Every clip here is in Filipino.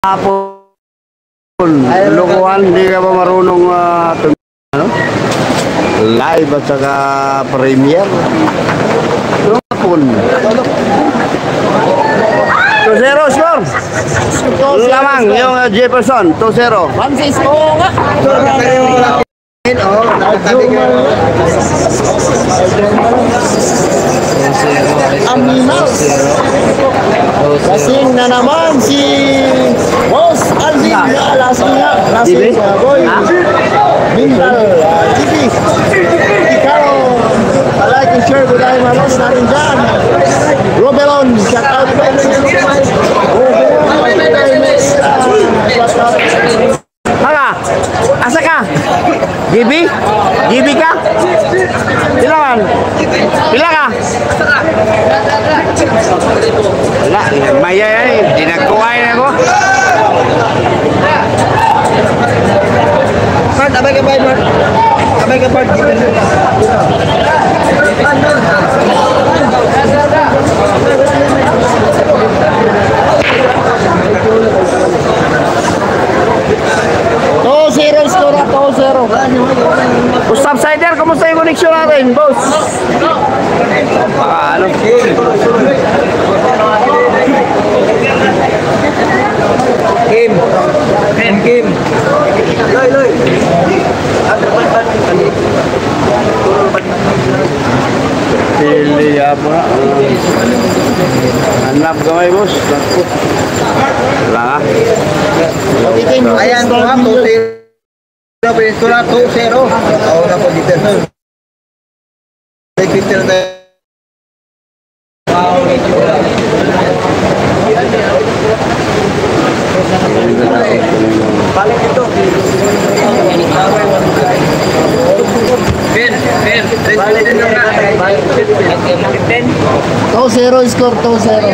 Hapon, lukuhan, hindi ka ba marunong ano? Live at saka premiere? Hapon. 2-0 score. Lamang yung Jefferson, 2-0. Francisco nga. Aminal. Lasing na naman si Boss Alvin na lasing nga. Lasing sa boy. Mintal. TV. Ikaw. Like and share good ay malos natin dyan. Robelon. Shout out. Hanga, asa ka? Gibi? Gibi ka? Pila man? Pila ka? Wala, maya yan. Dinagkuhay na ako. Mart, abay ka ba, Mart? Abay ka, Mart. Zero score at 2-0. Ustap Sider, kumusta yung connection natin, boss? Ano? Kim. Loy. Pili apa? Hanap gamay, boss. Wala nga. Ayan po nga, 2-0. Peninsula 2-0. Ako na po dito. May 50 na tayo. Balik ito. Ben. 2-0 score, 2-0.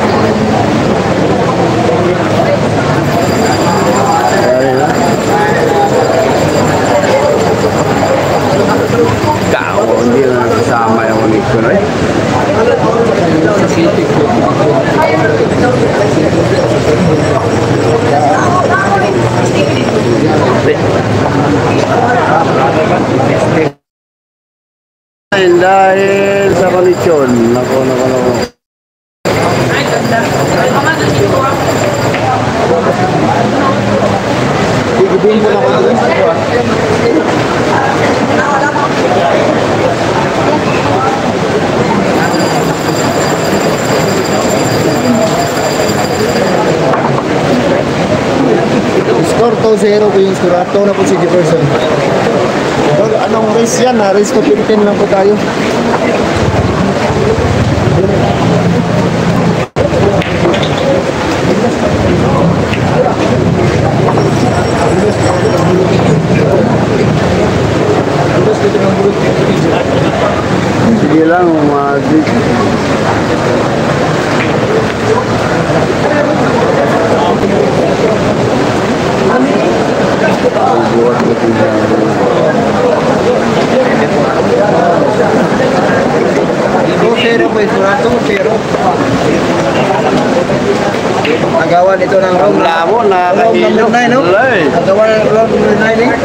Hindi na kasama yung connection eh. Dahil sa connection, nako. Igibin mo na ko doon. Score 2-0 po yung score. Ato na po si Jefferson. Anong race yan? Race to 15 lang po tayo. Sige lang, umadig. Buat Pero po ito na 2-0. Nagawan ito ng round lamo na kahilo. Nagawan ng round 9 eh.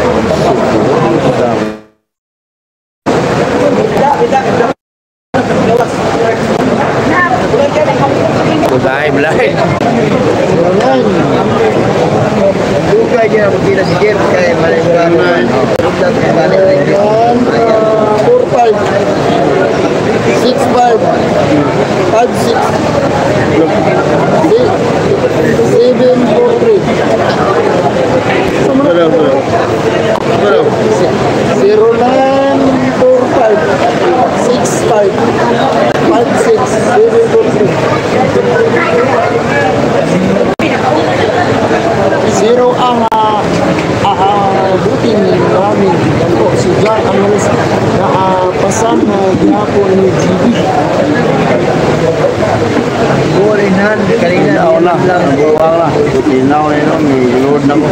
Belai. Buka aja begini si Jeff kayak mereka. Udah balik lagi. 4-5. 6-5. 5-6. 7-4-3. Berapa? 0-9-4-5. 6-5. 5-6. 7-4-3. Zero ang buting namin po si John Amalis na pasan na gihapon ni GB. Goalinan kanina na lang buwang na tinaw na may load na ko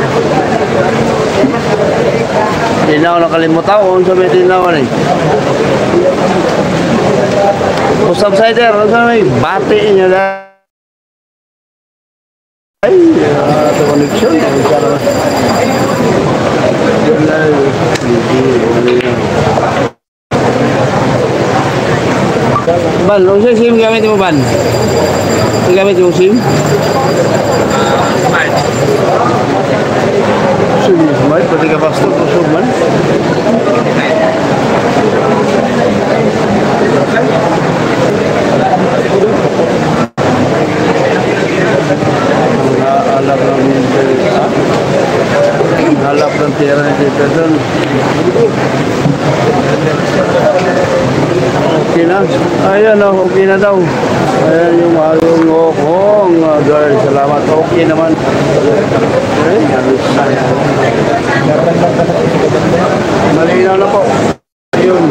tinaw na kalimutan kung sa may tinaw na Usap Sider, ano sa may bati niya na Ay, ito connection. Ban, ano siya SIM gamit mo, Ban? Ang gamit mo SIM? Smart, pati ka basta kusog man. Halap ng tira ni Tita doon. Okay na. Ayan o, okay na daw. Ayan yung halong okong. Girl, salamat. Okay naman. Malinaw na po. Ayun.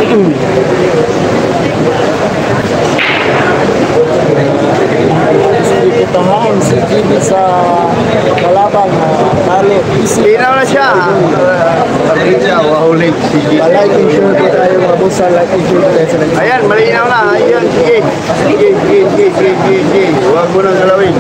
Kita mo si GB sa kalaban tali. Linaw na siya. Sabi siya, wahulit. Like and share po tayo mga boss. Like and share tayo sa next. Ayan, malinaw na. Ayan, sige. Sige. Huwag mo nang galawin.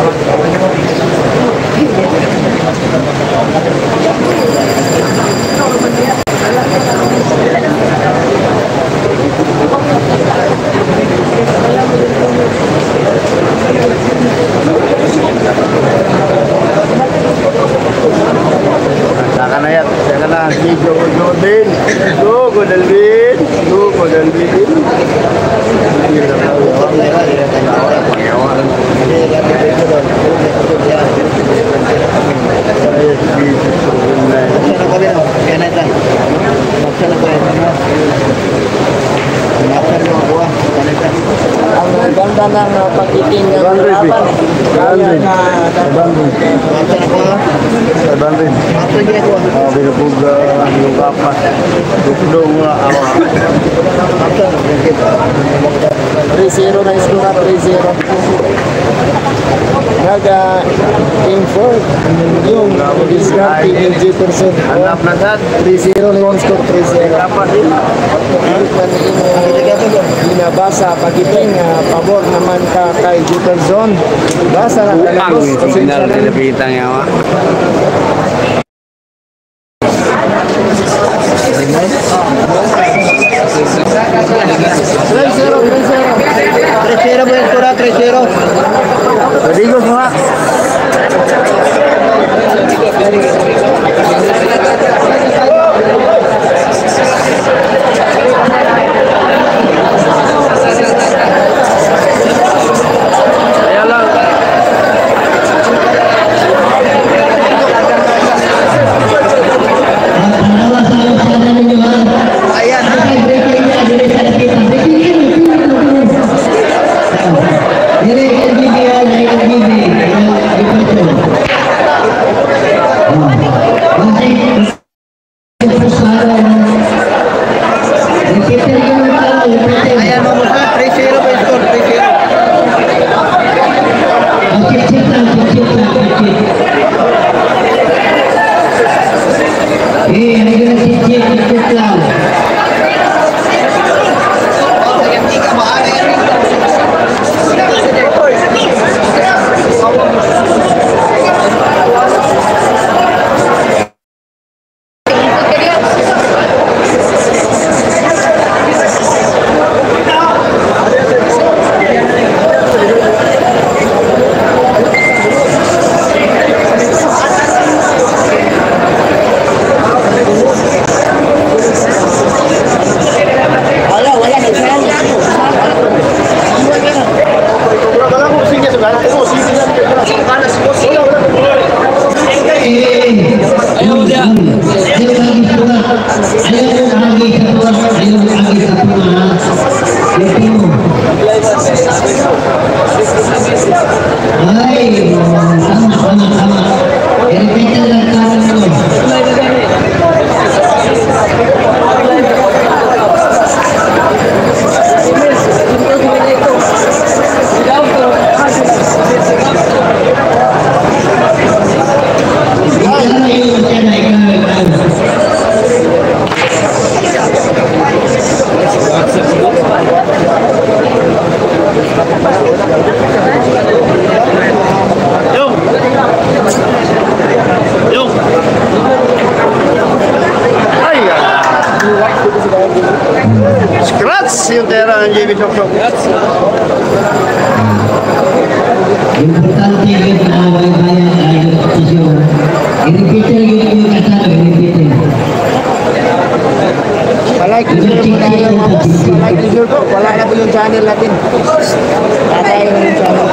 Saka na yan. Saka na. Go, Godalvin. Go, Godalvin. Go, Godalvin. Ang ganda ng pagkiting ng laban. Kaya na Bandrin. Binupuga yung kapas. Dukdong awa. 3-0 na iskura, 3-0. Nag-inform yung discount ng Jefferson. Hanap na sad. 3-0 na yung score, 3-0. Kapas din. Binabasa pagiting pabor naman ka kay Jefferson. Basa na Ang talagos. signal nilapitan niya wa. 3-0 po yung score, 3-0. Padigos mo ha. Ayan lang. Kapitan JB Soksok. Importante yun na bayan ay posisyon. I-repeater yun yung kasama, i-repeater. Palike and share po tayo mga boss. Palike and share po. Wala na po yung channel natin. Tatayo na yung channel.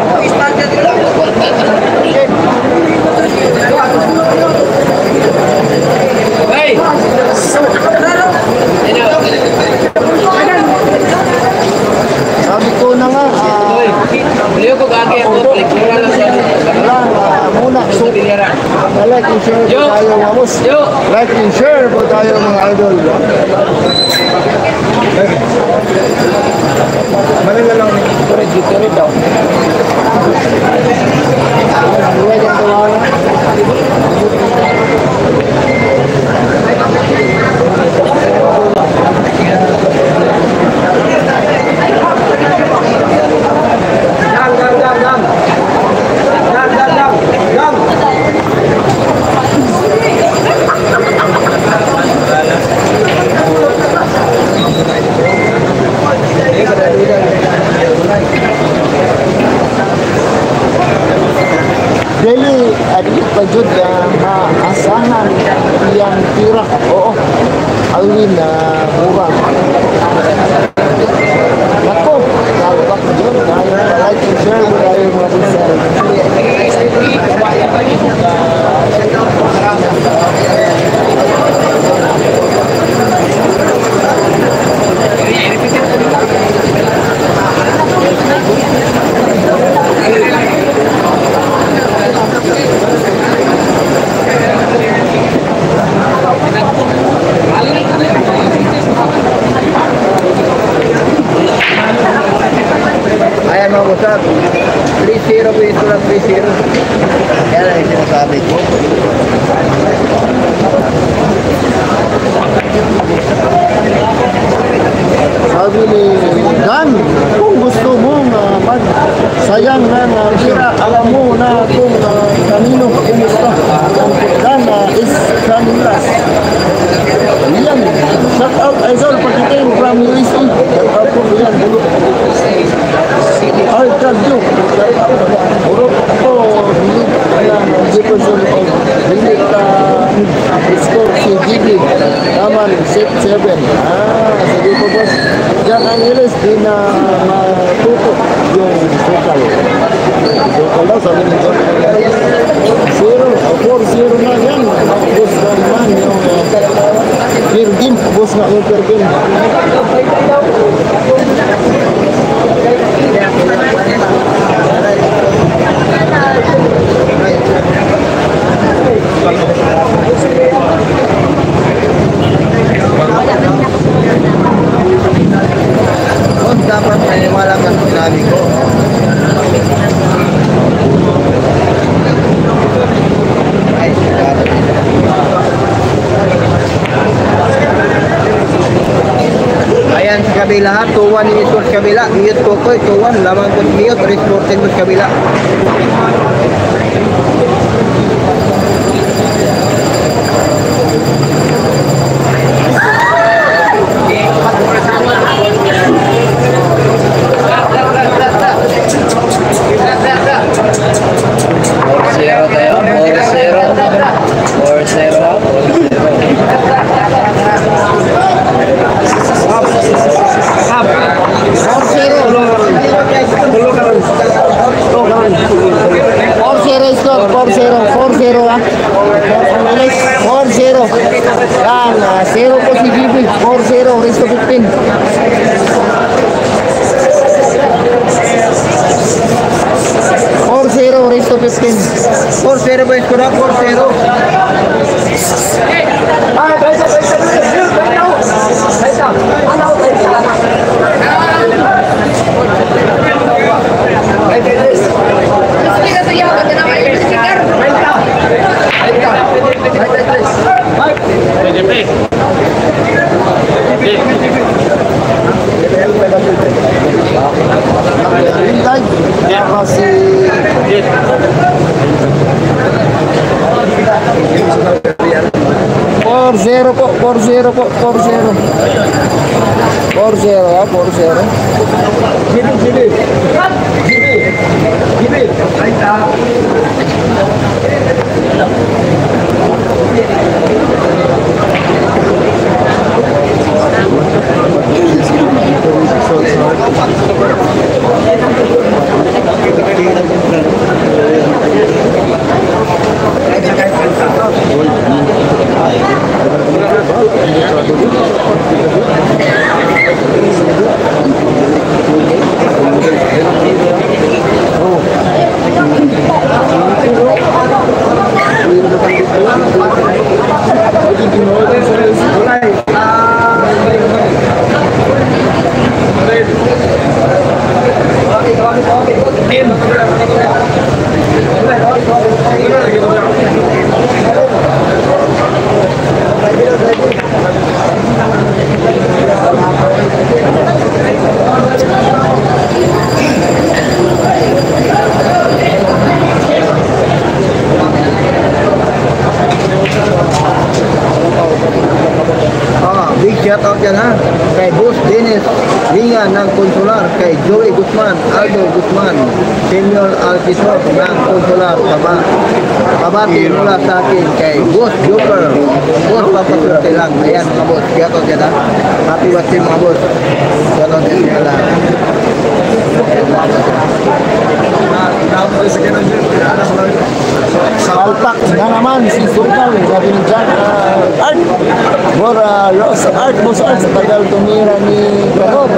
Sabi ko na nga, muna. So, like and share po tayo mga boss. Like and share po tayo mga idol. Malala lang ni dito rin daw. Huwag ang tawanan. Dili, adi pa jud maasahan yang tira. Oo. Alwin na mura. Nako, dapat jud tayo like and share tayo mga pinsan. Ayan mga kusap, 3-0 po ito lang 3-0. Yan ang sinasabi ko. Sabi ni Dan, kung gusto mo magsayang ng pira, alam mo na kung kanino kumusta. Dan is Canilas. Yan, shout out Aizol Pakitin from USA. Shout out po yan, bulok. Ay, kadyo. Urok po, bilig ng Jefferson of bilig score si GB. Naman, set 7. Sige po boss. Diyan ang ilis, di na matuto yung sukal. Sukal daw, sabi ni John. 4-0 na yan. Boss naman yung per game. Boss na yung per game. Dapat maniwala ka sa sinabi ko. Ayan sa kabila ha, 2-1 ini sa kabila, mute ko ko, 2-1, lamang ko mute, resported mo sa kabila. 4-0 po, 4-0 po, 4-0. 4-0 ha, 4-0. Big shout out yan ha, kay Boss Dennis Linga ng Consular, kay Joey Guzman, Aldo Guzman, Samuel Alquisor ng Consular, Kabati mula sa akin, kay Boss Joker, Boss papasulte lang, ayan mga boss, shout out yan ha, happy birthday mga boss, shout out yan sila lahat. Palpak na naman si Sukal, sabi ni Jack Art Mora Rose Art, Boss Art, sa tagal tumira ni Karod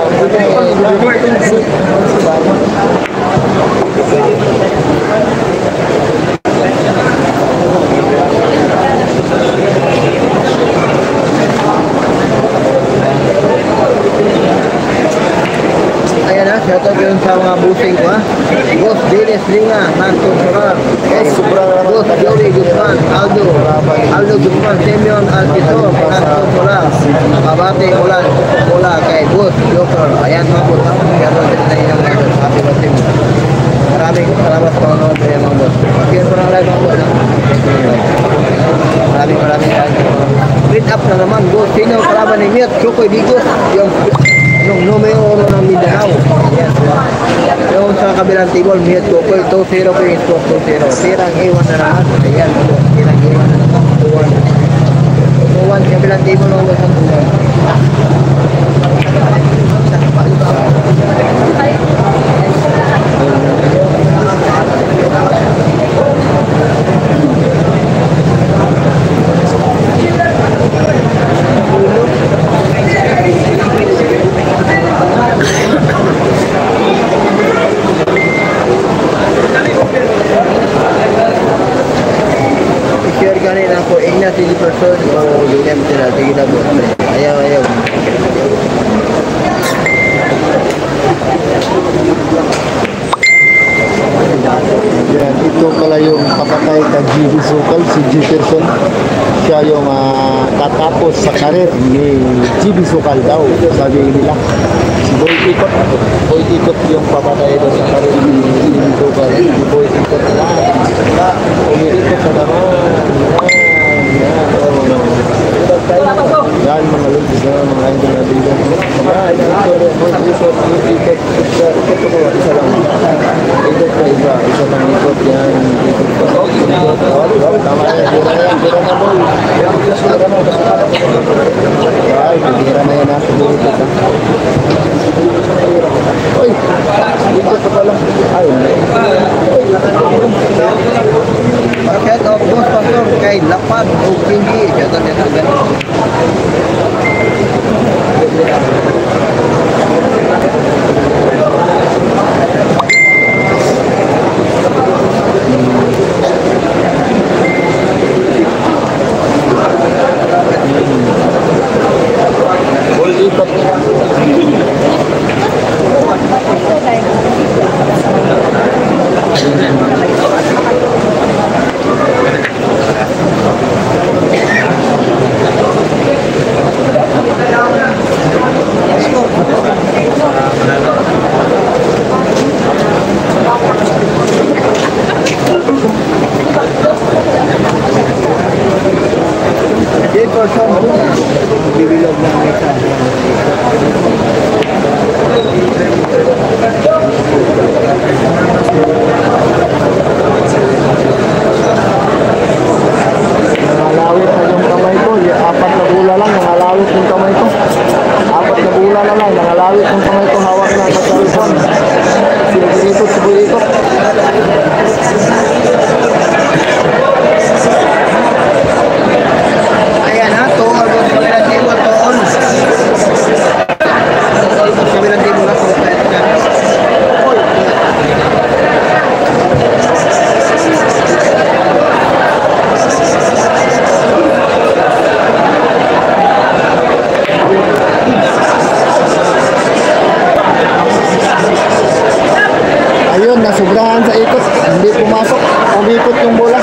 ayan na, shoutout yun sa mga busing ko ha. Boss Dennis Linga ng Consular, Boss Joey Guzman, Aldo Guzman, Simeon Alquisor ng Consular, Kabate mula kay Boss Joker. Ayan mga boss ha, shoutout din na inyong mga boss, happy birthday mo. Maraming salamat sa mga boss mga boss. Mag-share ko ng live mga boss ha. Maraming salamat. Read up na naman boss, sino kalaban ni Miet, Chokoy Digos, yung numero 1 ng Mindanao. Yes. Yung sa kabilang table, Miet Chokoy, 2-0 po yung score, 2-0. Tirang A1 na naman. Ayan, tirang A1 na naman. 2-1. 2-1 sa kabilang table ng Los Angeles. I-share kanina po, Ignacy Person o William sila. Sige na po. Ayaw. Yan, ito pala yung kapatay ka GB Sukal, si Jefferson. Siya yung tatapos sa karir ni GB Sukal daw, sabi nila. Si Boy Ikot yung papatay doon sa karir ni GB Sukal. Si Boy Ikot lang. Umiikot sa naman. Yan mga lumpis na mga hindi na bilang. Yan, ito ko isa lang. Ikot na isa lang ikot yan. Tama yan, bira na boy. Ay, bira na yan ako dito ka. Uy, ikot ka pala. Ay, shout out boss pastor kay Lapad o Pingi. Shout out yan agad. person. Bibilog lang ito. Nangalawit na yung kamay ko. 4 na bula lang, nangalawit yung kamay ko. 4 na bula na lang, nangalawit yung kamay ko. Hawak na sa cellphone. Sibulikot. Ayan ha, tuol. Kabilang timo, tuol. Kabilang timo na po. Ayun, nasubrahan sa ikot. Hindi pumasok. Umikot yung bola.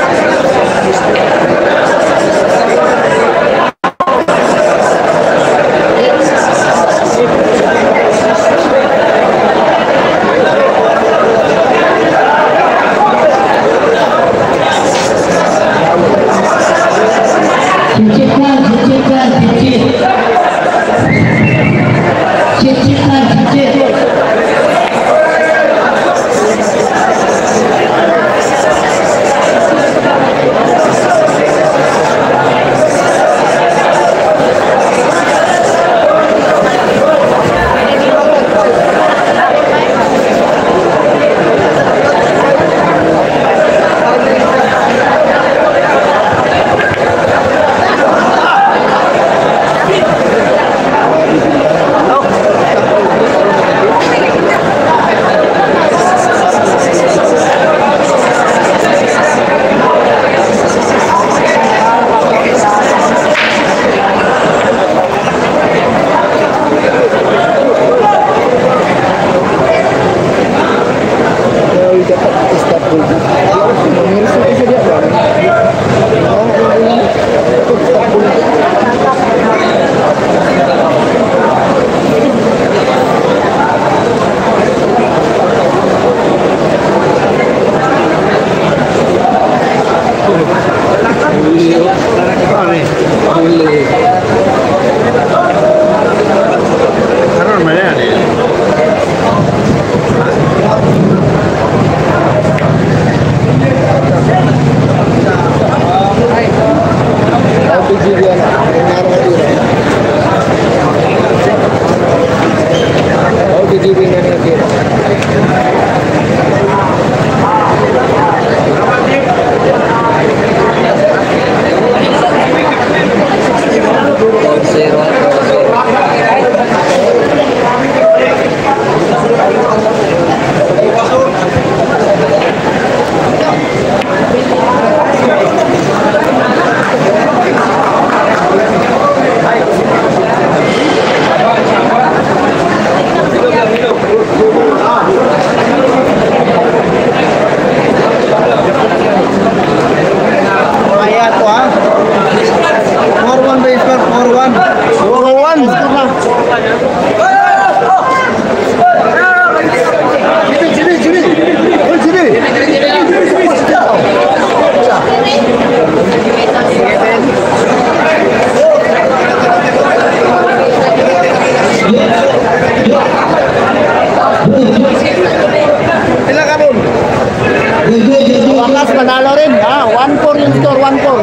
Wakas panalo rin. 1-4 yung score, 1-4.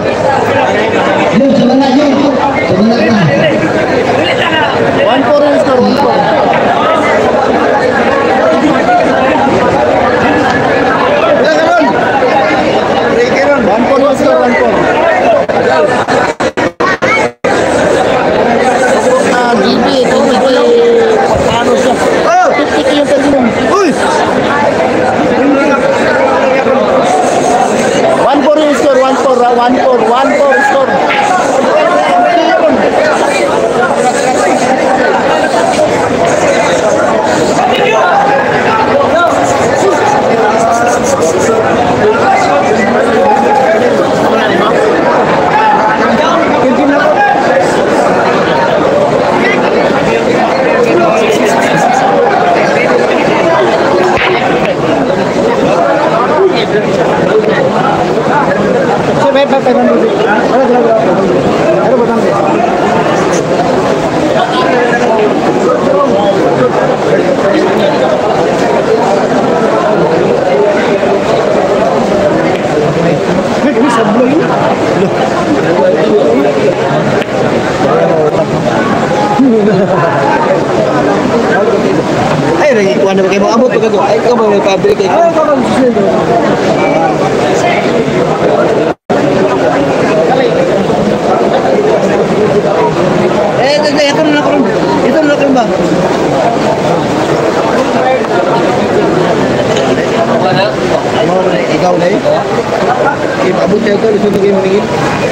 Yun, sabana yun. Sabana ka. 1-4 yung score, 1-4. Ilan ka nun? 1-4 yung score, 1-4. GB, ito paano siya? 50 yung terminum. Uy! 1-4 yung score, 1-4, 1-4 score. Ano susundo. Ay, ikaw ba may public? Ay, ikaw ba susundo? Ito na lang. Ito na lang ba? Ikaw na yun? Ipabot siya ito, gusto naging maningin.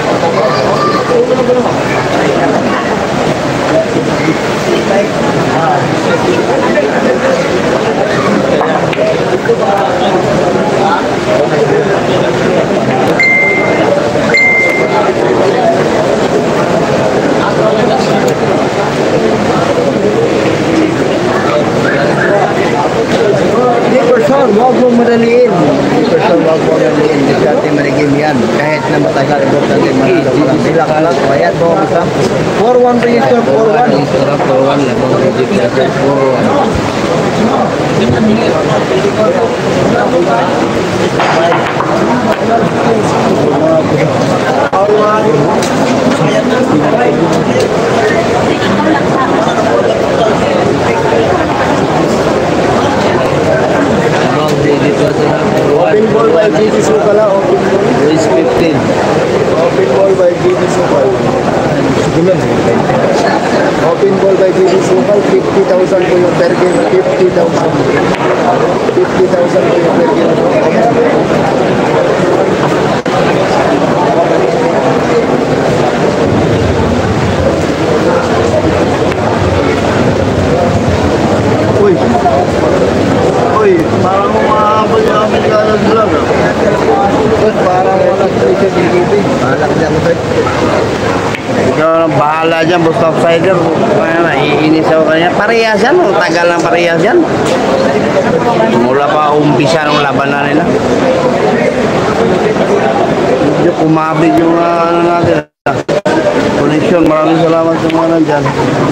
Huwag mo madaliin. Huwag mo madaliin. Diskarte manigim yan. Kahit na matagal, importante manalo. Walang sila ka lang. Bayad mo ang isa. 4-1 register, 4-1. 4-1 na pong register, 4-1. Open ball by GT Sukala. Race 15. Open ball by GT Sukal. Open ball by GT Sukal. 50,000 po yung per game. 50,000. 50,000 po yung per game. Uy! Uy! Parang umahabol yung aming galang lang. Parang walang presyo dito. Malak niya mo tayo. Ikaw ang bahala dyan, basta outsider. Iinis ako kanya. Parehas yan, tagal ng parehas yan. Mula pa umpisa ng labanan nila. Medyo kumabig yung ano natin. Connection, maraming salamat sa mga nandyan.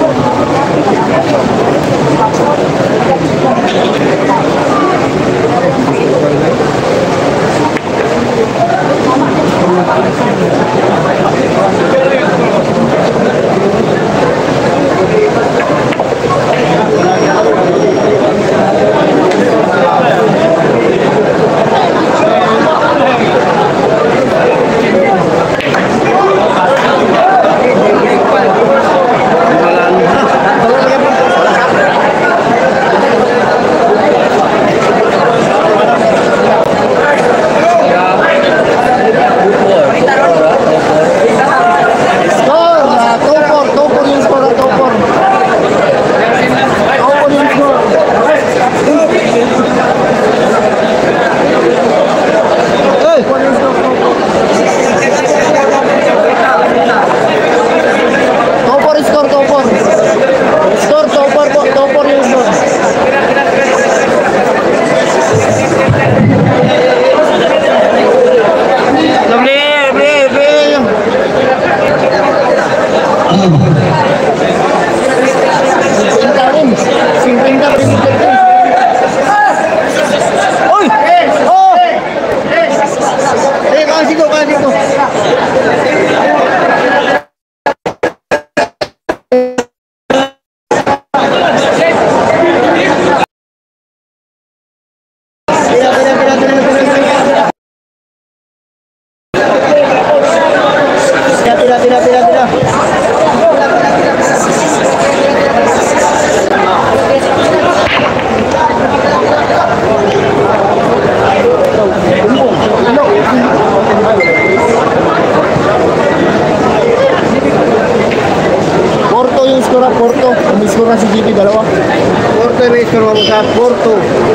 Porto, umiskura si GP dalawa. Porto may iskura mo sa Porto.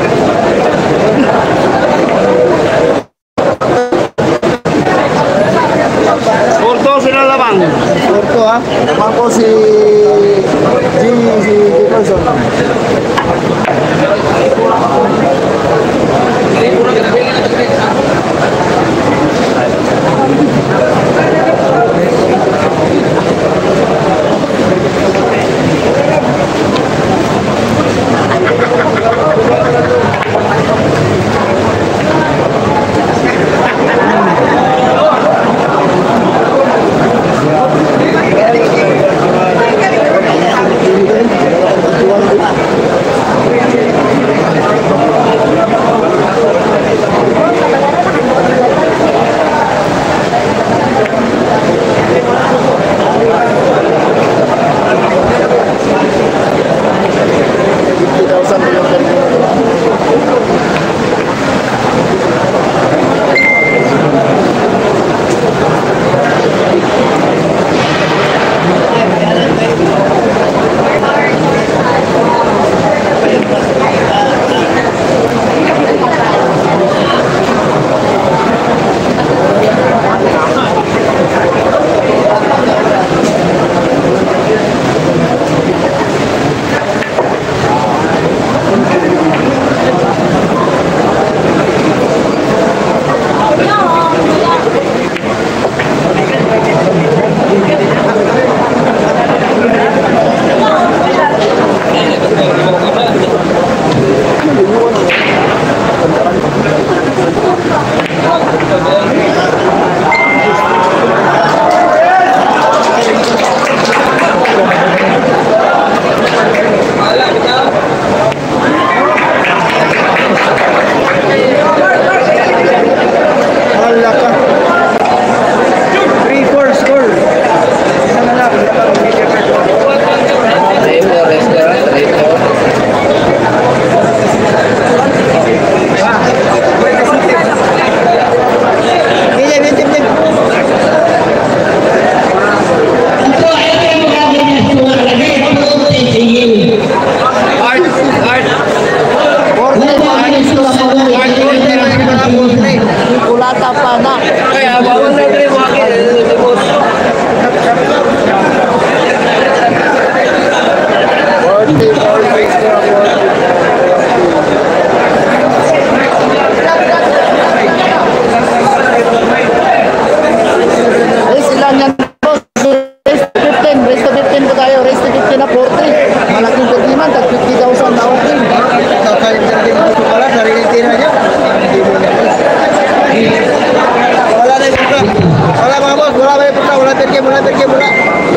Porto sila lamang. Porto ha. Naman ko si Jefferson. na. Kaya, bawal na rin yung akin. Race ilan yan boss? Race to 15. Race to 15 po tayo. Race to 15 na 40. Malaking pagdiman. Tag 50,000 na okay. Wala na yung puta. Wala mga boss. Wala na yung puta. Wala tergim. Wala tergim. Wala.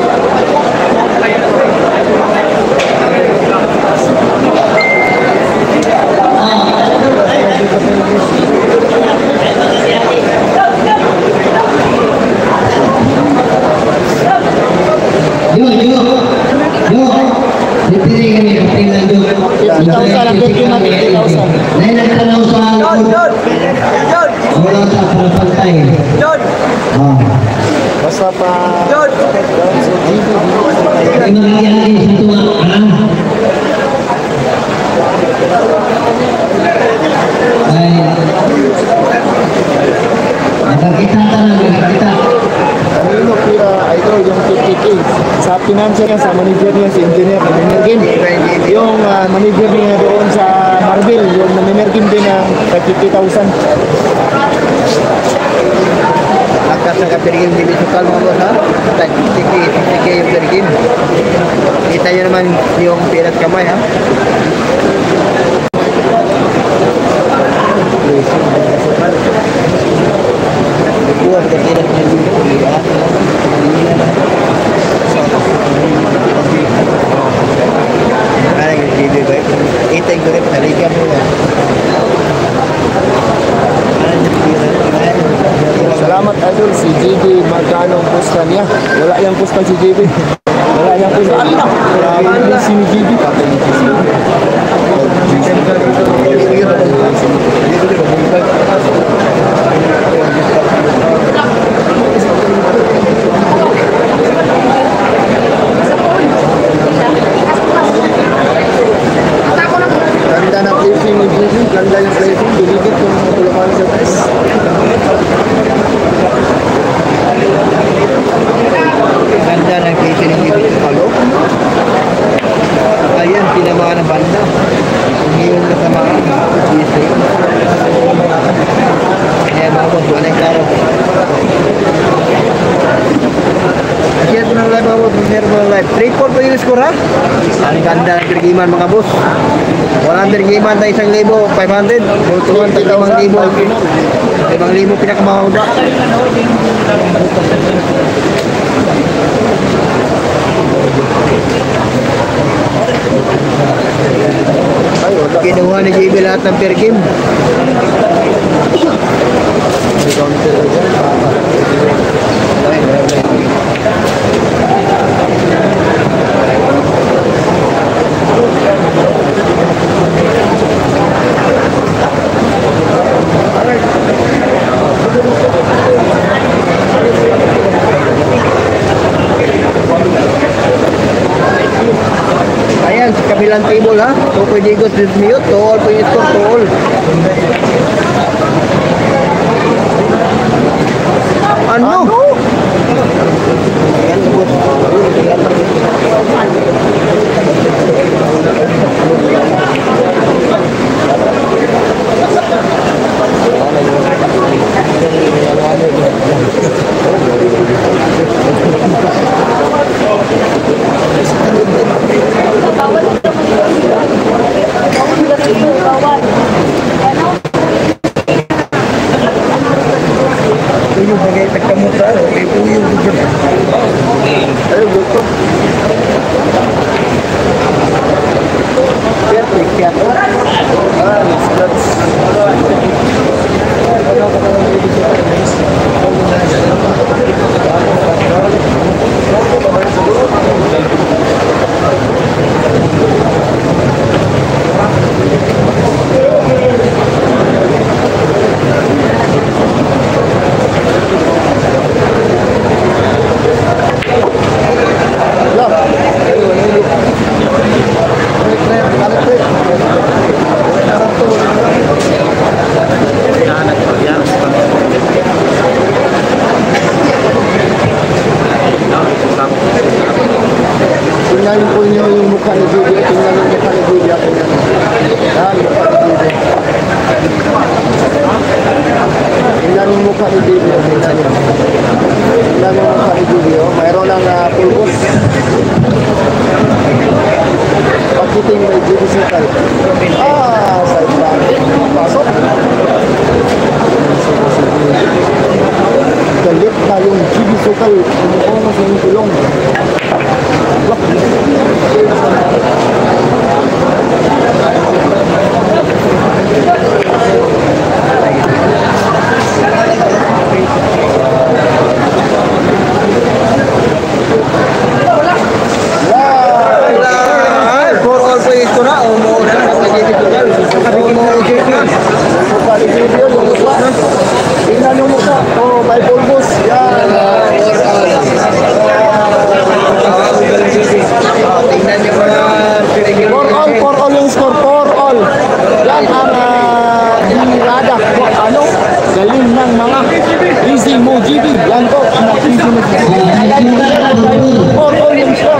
Dipili kami kaping lang doon. 50,000 ang pagdiman. 50,000. Dahil nagtanaw sa wala sa parapantay. Basta pa... Ay magiging sa tuwa. Ay nakakita ka na, nakakita. Kanino pira idol yung 50K sa financial niya, sa manager niya, si engineer na Minergin. Yung manager niya doon sa Marvel, yung Minergin din ng 50,000. Agkas ng kapirigim di bisukal mga boss ha. 50K yung pirigim. Kita nyo naman yung pirat kamay ha. Buwan ka pirat ng pirigim ha. Parang yung GB ba? Itay ko rin taligam mo ha. Salamat idol si JB, magkano ang pusta niya? Wala yung pusta si JB. Wala yung pusta. Anak! Wala si JB. Patay ni JB. Ganda na placing ni JB. Ganda yung placing. Diligit yung tulaman sa press. Ganda ng kasi ng ibig sa palo. Ayan, tinamaan ng banda. Ngayon na tamaan. Ayan mga boss, wala yung klaro. Ayan po ng live mga boss, meron po ng live. 3-4 po yung score ha. Ang ganda ng birgiman mga boss. Walang birgiman na 1,500. Butuan sa 5,000. 5,000 pinakamahaba. Kinuha ni JB lahat ng per game. Ayan, sa kabilang table ha. Tukoy Digos with mute. Tool po yung score, tool. Ano? Ayan, boss. Ito yung bagay tagkamuta. Ito yung ayun, gusto. Tingnan mo sa video, mayroon ng pulbos. Pagkiting may judicial. Side bracket. Pasok. Galit na yung judicial. Ano mo sa yung tulong. For all po ito na, umuo na. Tingnan yung mukha. May pulbos. Yan. Tingnan niyo For all yung score. For all. Yan ang inirada. Ano? Galing ng mga Easy Mo GB. Yan to. Easy Mo GB. For all yung score.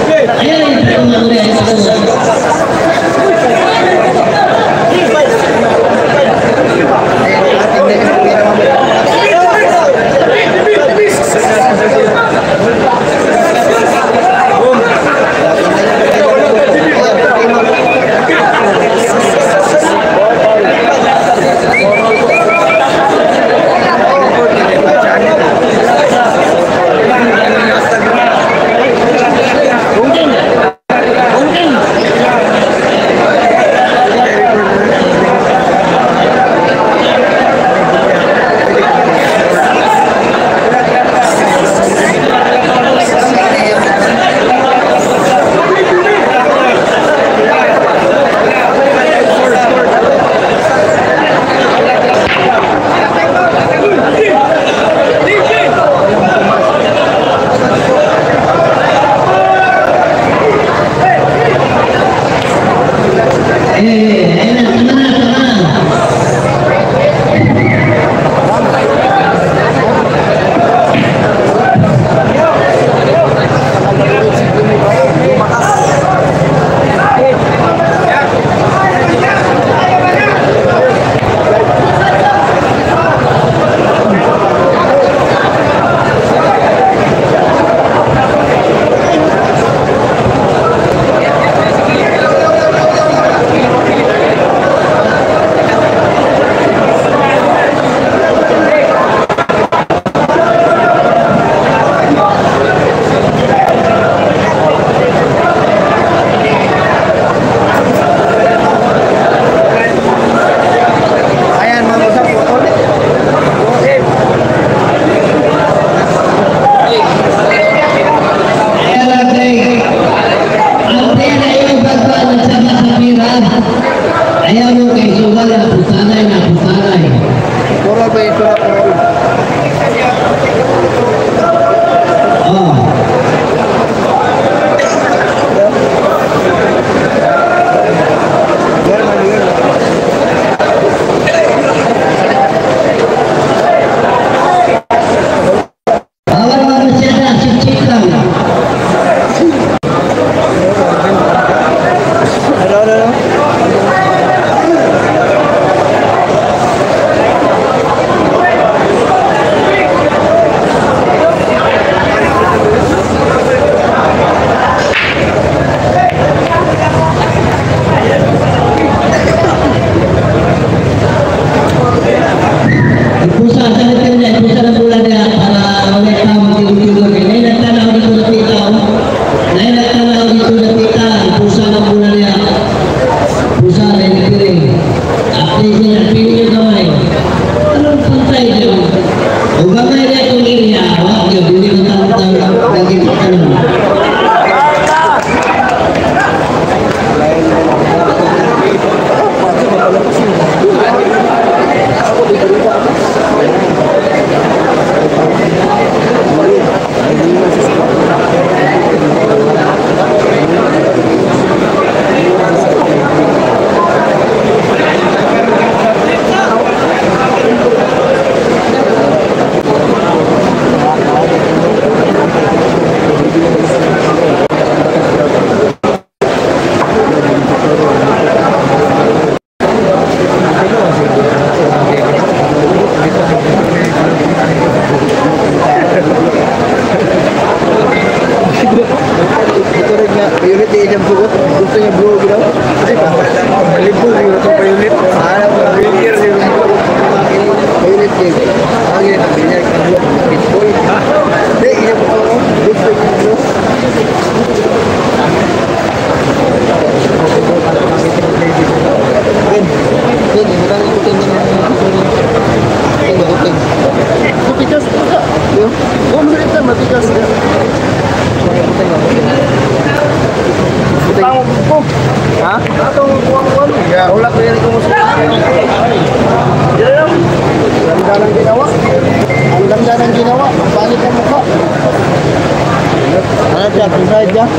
Ayaw mo kay sugal na pusanay. For all po ito na, for all. Oh. Bawal masyada, sit lang. Ano? Pusa sa natin pusa na pula dia para ulit tama tilu-tilu kay nagtanaw dito na pitaw. Nagtanaw dito na pitaw, pusa na pula dia. Pusa na piring. Apli niya piring gamay. Anong pantay dia? O gamay dia kung area, wa yo dili ko taw lagi kanon. Bumili ka, matigas na. Ha? Atong kuwang-kuwang. Kaya ulak ko yan kung ganda ng ginawa. Ang ganda ng ginawa. Balik ang mukha. Ano siya? Inside siya?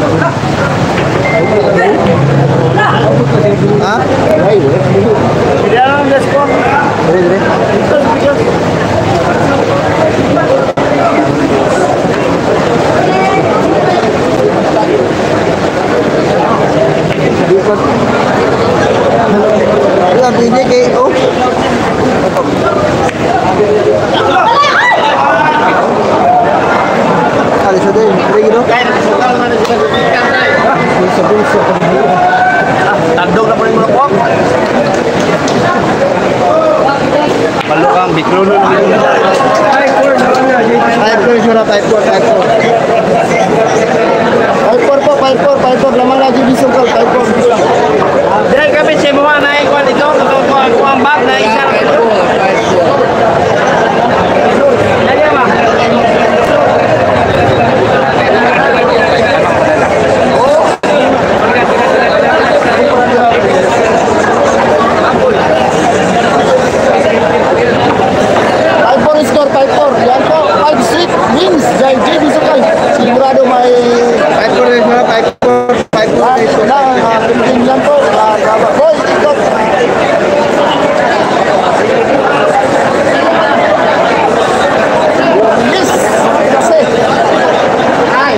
Ha? Ay, hindi lang ang desko. Dire, dire. Ayan, DJ KO. Alis na din. Sige, no? Bulsa. Tandog na po yung mga po. Malukang bikruno na yun. Type 4 sura, type 4. Type 4 po, 5-4. Lamang lagi bisungkal, 5-4. Dahil kami siya mo na ikuan ito, ako ang bag na isa. Dali ba? Score 5-4. Yan po, 5 straight wins. JJ Bisungkal. Sigurado may Type 4 rin sura, type 4. Pilitin lang po. Boy, ikot. Yes! Kasi. Ay.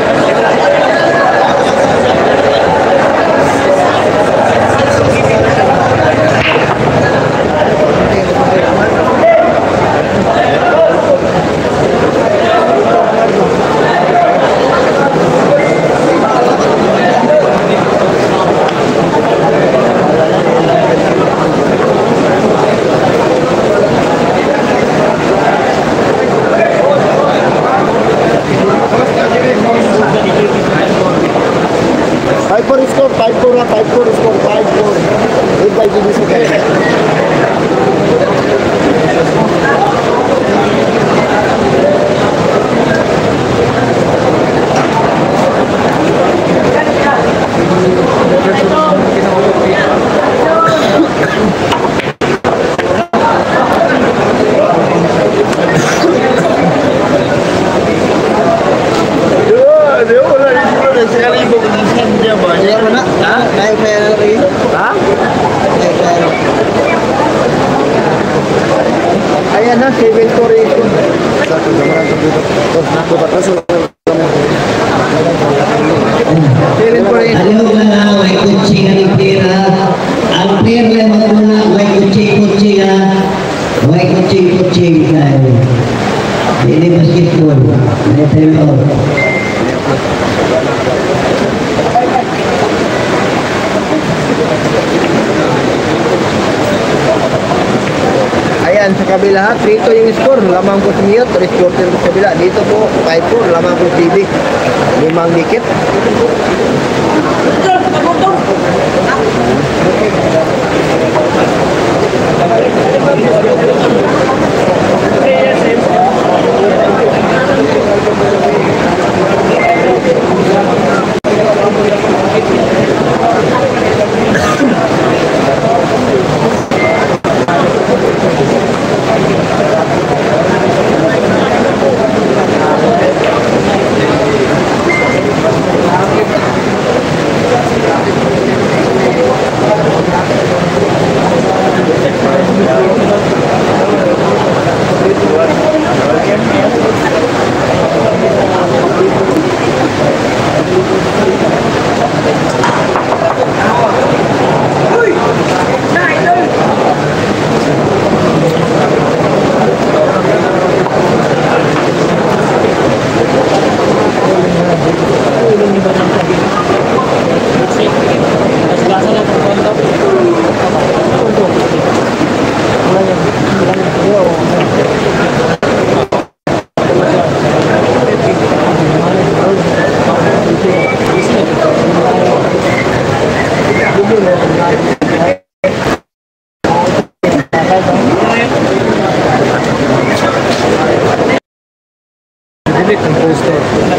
Score 5-4 na 5-4 score 5-4. Lead by JB Bisungkal. Kaya mo na? Ha? Kaya na rin? Ha? Ayan na, 7-4 ito. Aliw na na, may kutsi nga ni Pira. Ang Pira na magmuna, may kutsi nga. May kutsi tayo. Ini basketball. May time out. Ayan, sa kabila ha, 3-2 yung score. Lamang po si Miyot, 3 quarter sa kabila. Dito po, 5-4, lamang po si Civic. 5 dikit. Delete ang poster.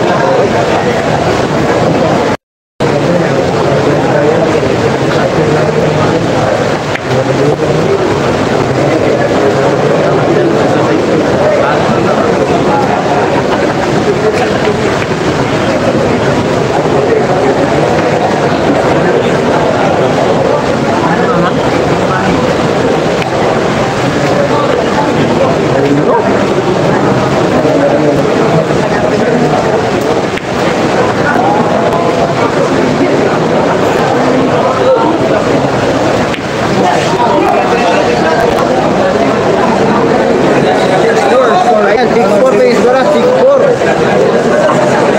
Ayan, 6-4 pa yung skora, 6-4.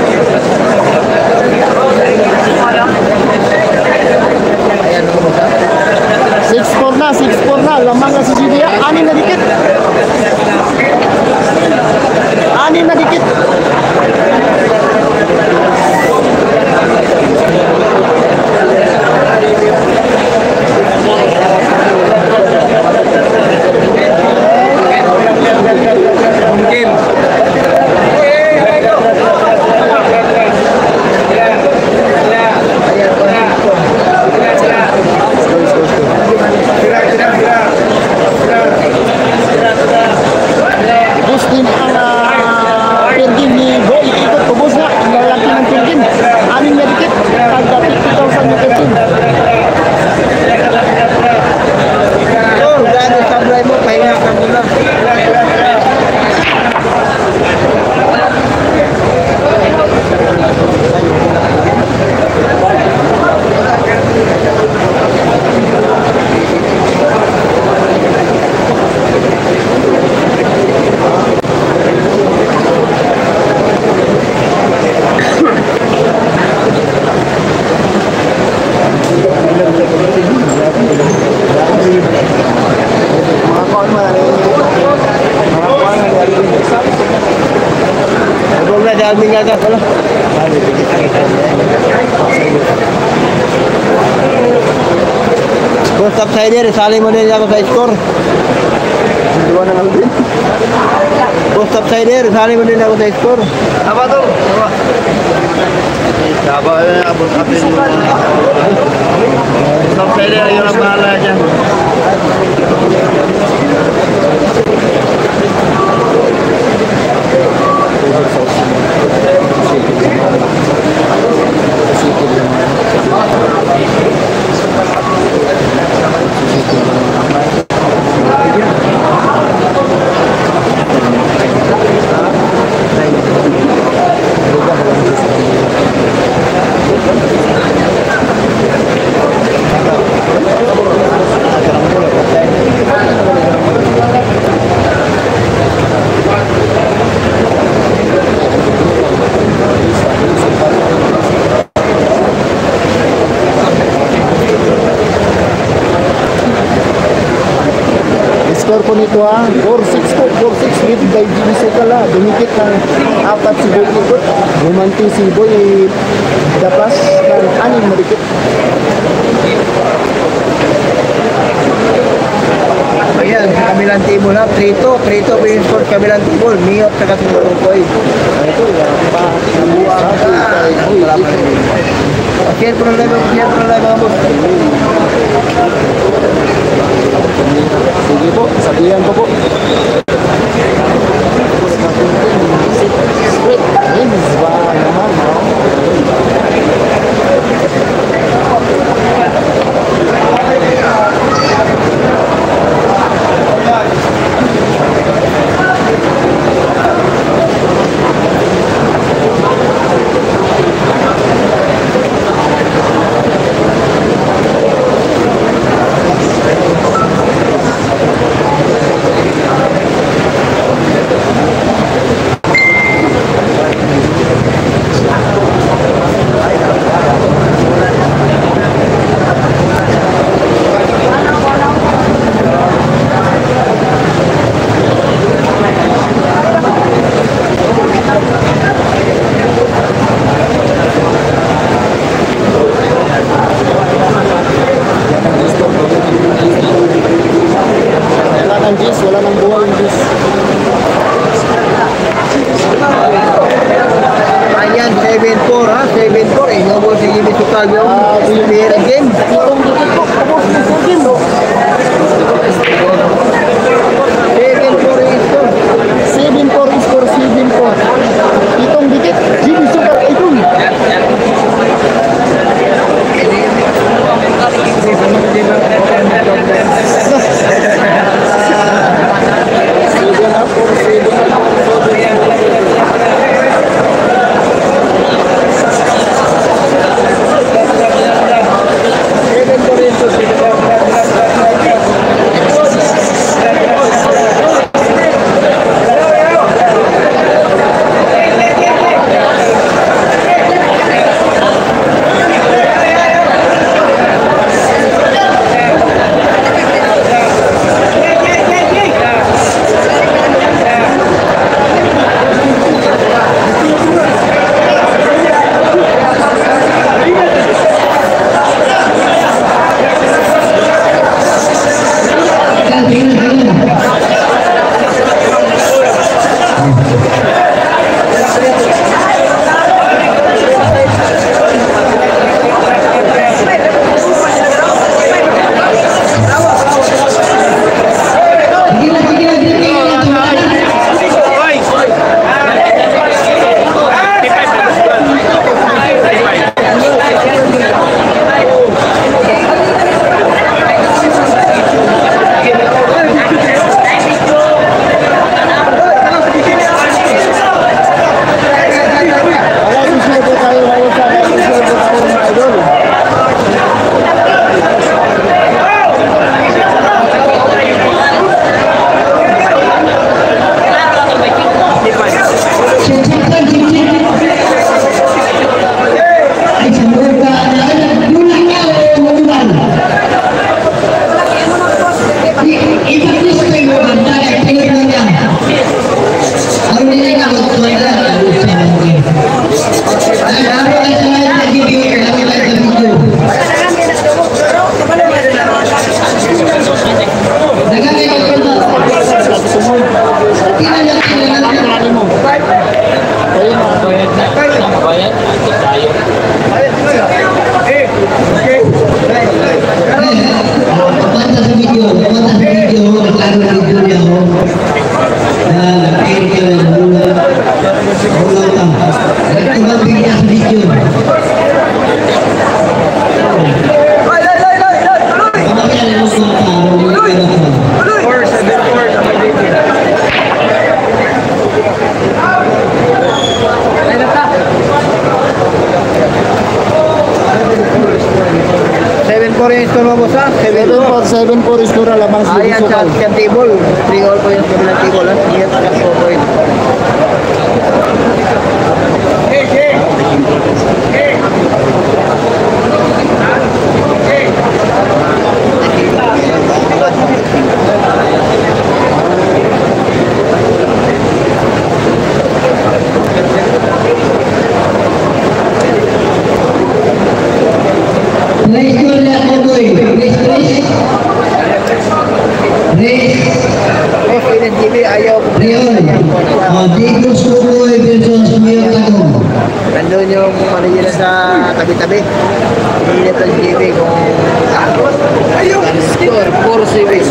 Ayan, ano ba? 6-4 na, lamang na si Gigi. Anin na dikit. Anin na dikit. Bus din ang pindin ni Boy. Ikot po bus nga. Ang lalaki ng pindin. Anin na dikit. Tagda 50,000 yung pindin. Dahil sa sablay mo, pahinga ka muna. Mga kaon man. Huwag na, dahil nga ka pala. Post up sider, isali mo din ako sa score. Dua na lang din. Post up sider, isali mo din ako sa score. Apa tuh? Apa abot atin yung sampai dia yung bahala dyan. Score po nito 4-6 po. 4-6 lead by Jimmy Sokala. Dumikit ng 4 si Boy Ikot. Bumanti si Boy Dapas ng 6 marikit. Ayan, sa kabilang table na, 3-2. 3-2 po yung score sa kabilang table. Miyot sa kasunod ko eh. Ito, nabuha ka kay Boy Ikot. Share po ng live, mga boss. Sige po, sabihan ko po. Straight wins ba naman, no? tawag yung fair game. Itong dikit po. Tapos sa game. 7-4 is score. 7-4. Itong dikit. Jimmy Super Idol. Seven for score lamang sa Ayan sa table. 3 all points kami ng table. Ayan sa 4 points. Nandun yung manila sa tabi-tabi. Hindi sa GB kung score 4-7.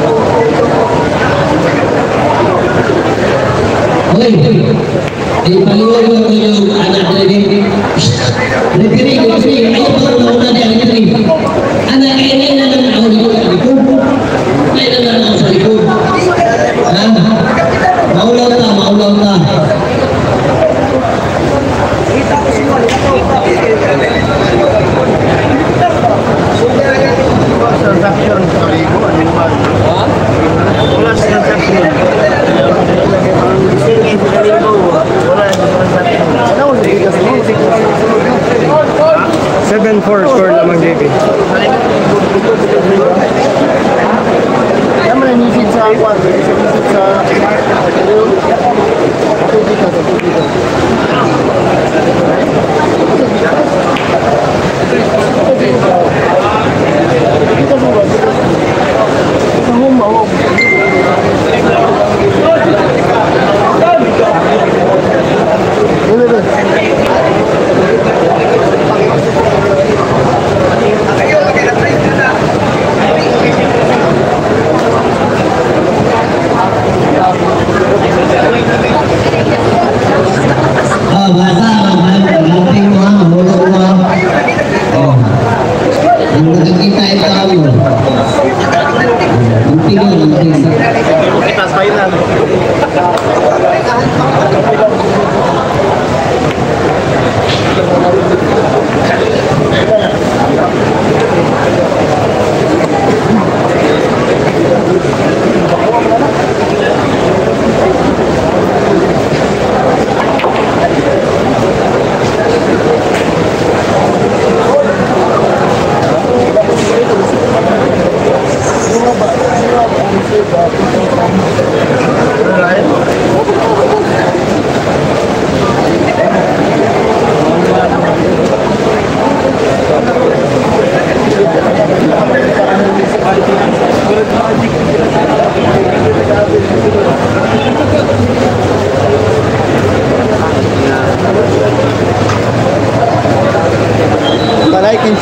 Oke, di paliwan mo yung anak dari referee, ayo baru dari referee. Anak ini nanti mau ikut, ini nanti mau ikut. Mau lauta. Score lamang JP. Kaya man nisid sa aqua, nisid sa Ito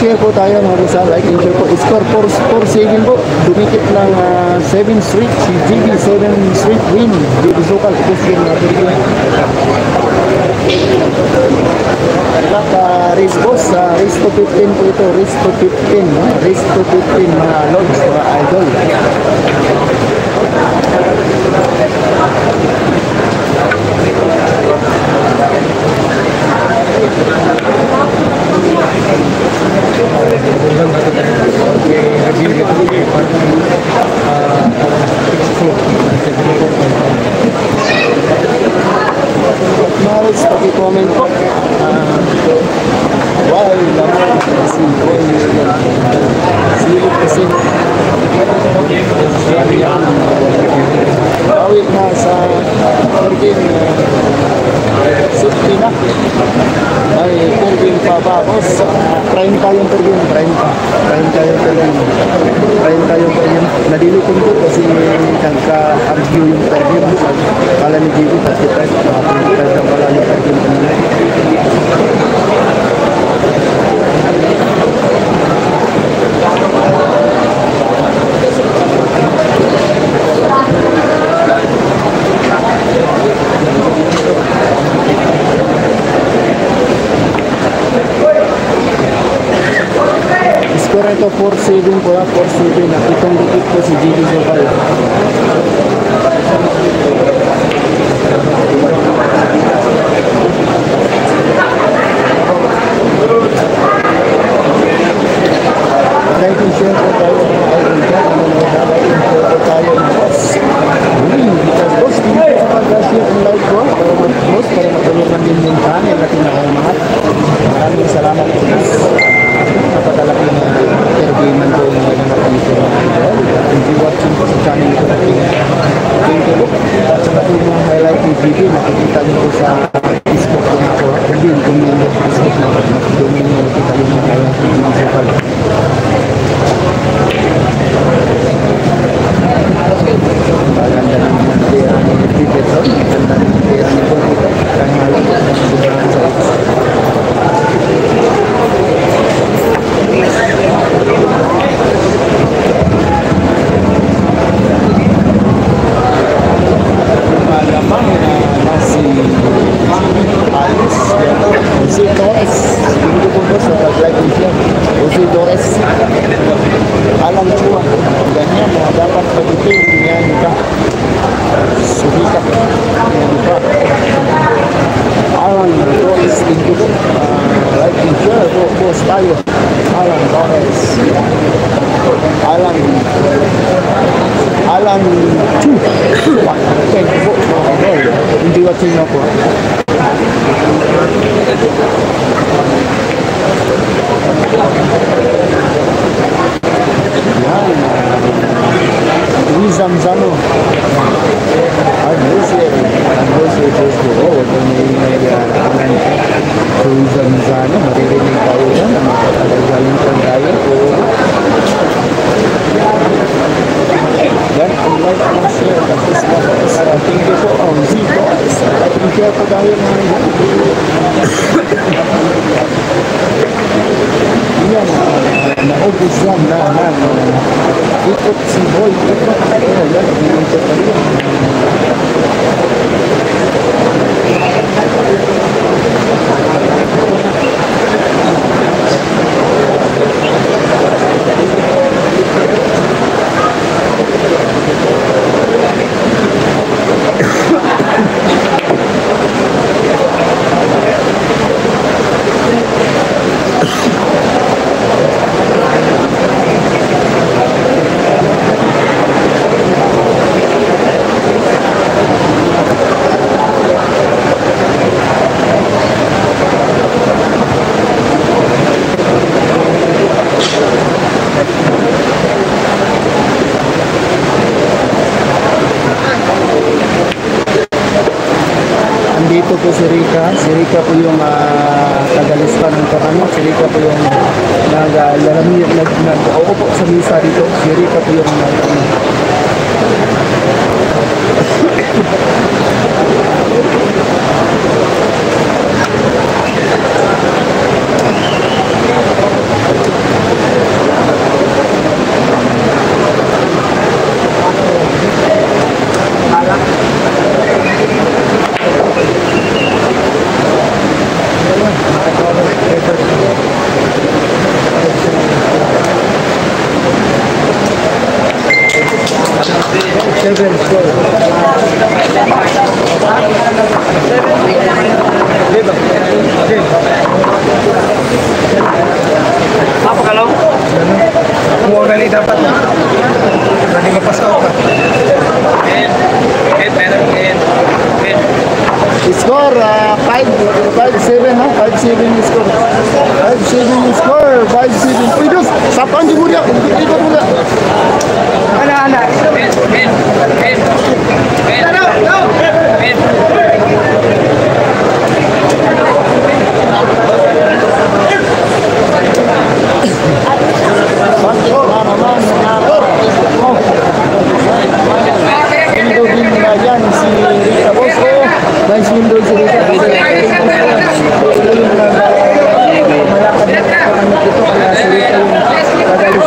share po tayo mga boss. Like and share po. Score 4-7 po. Dumikit ng 7 street. Si GB 7 street win. GB Sokal. Ito game natin po. Race boss. Race to 15 po ito. Race to 15. Race to 15 mga logs, mga idol. Maris, paki-comment po. Why naman kasi silip kasi bawit na sa Pergin safety na may Pergin pa ba boss? Prime tayong Pergin, prime tayong Pergin nadilipin ko kasi nagka-argue yung Pergin kala ni GB 35 ang pala yung Pergin Score ito 4-7 po, 4-7 na itong dikit ko si GB Sokal. Like and share po tayo because boss, hindi ko mag-share ang live ko boss, para matulungan din yung channel natin na mga maraming salamat po boss. Napatalaki na interviewman ko yung mga dito. Thank you watching po sa channel ko natin. Thank you po. At sa yung highlight ni GB, makikita nyo po sa Facebook ko na po. Hindi yung Facebook na doon nyo nakikita yung mga highlight ni GB Sokal. Maganda ng pera ni GB Sokal. Maganda ng pera ni po ito. Kaya nga lang po sobrang sa malamang na si Alice Jose Torres hindi ko po sa like and share Jose Torres alam chua ganyan na dapat pag-ipin yan ka subikat yan ka Alan Torres thank you po like and share po boss tayo Alan Torres Alan Chu thank you po hindi watching ako yan Rizam Zano Andrese oh ito may Rizam Zano maririnig tayo yan nakakagaling pa tayo yan ang like and share tapos thank you po Zito like and share po tayo mga yan naubos lang na ikot si Boy ikot yan ikot tayo dito po si Rika po yung tagalista ng Katano, si Rika po yung nag-uupo po sa misa dito, si Rika po yung dapat na. Hindi mapasaw ka. Score 5-7 ha, 5-7 yung score. 5-7 yung score, 5-7. Pidus, sapan di mo dia, ikot mo dia. Anak-anak. Window din na yan si Rita Bosco. Nice window si Rita. Malakad na kami dito kaya si Rita yung kagalis.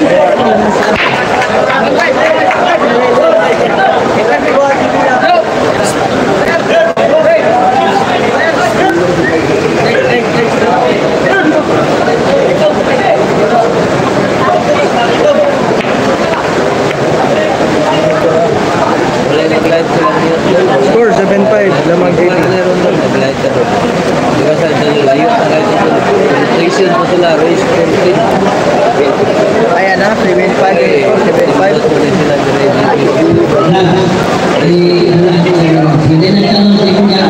Score 7-5 lamang JP. Ayan na, 7-5. 7-5. Hindi nagtanong si Kuya.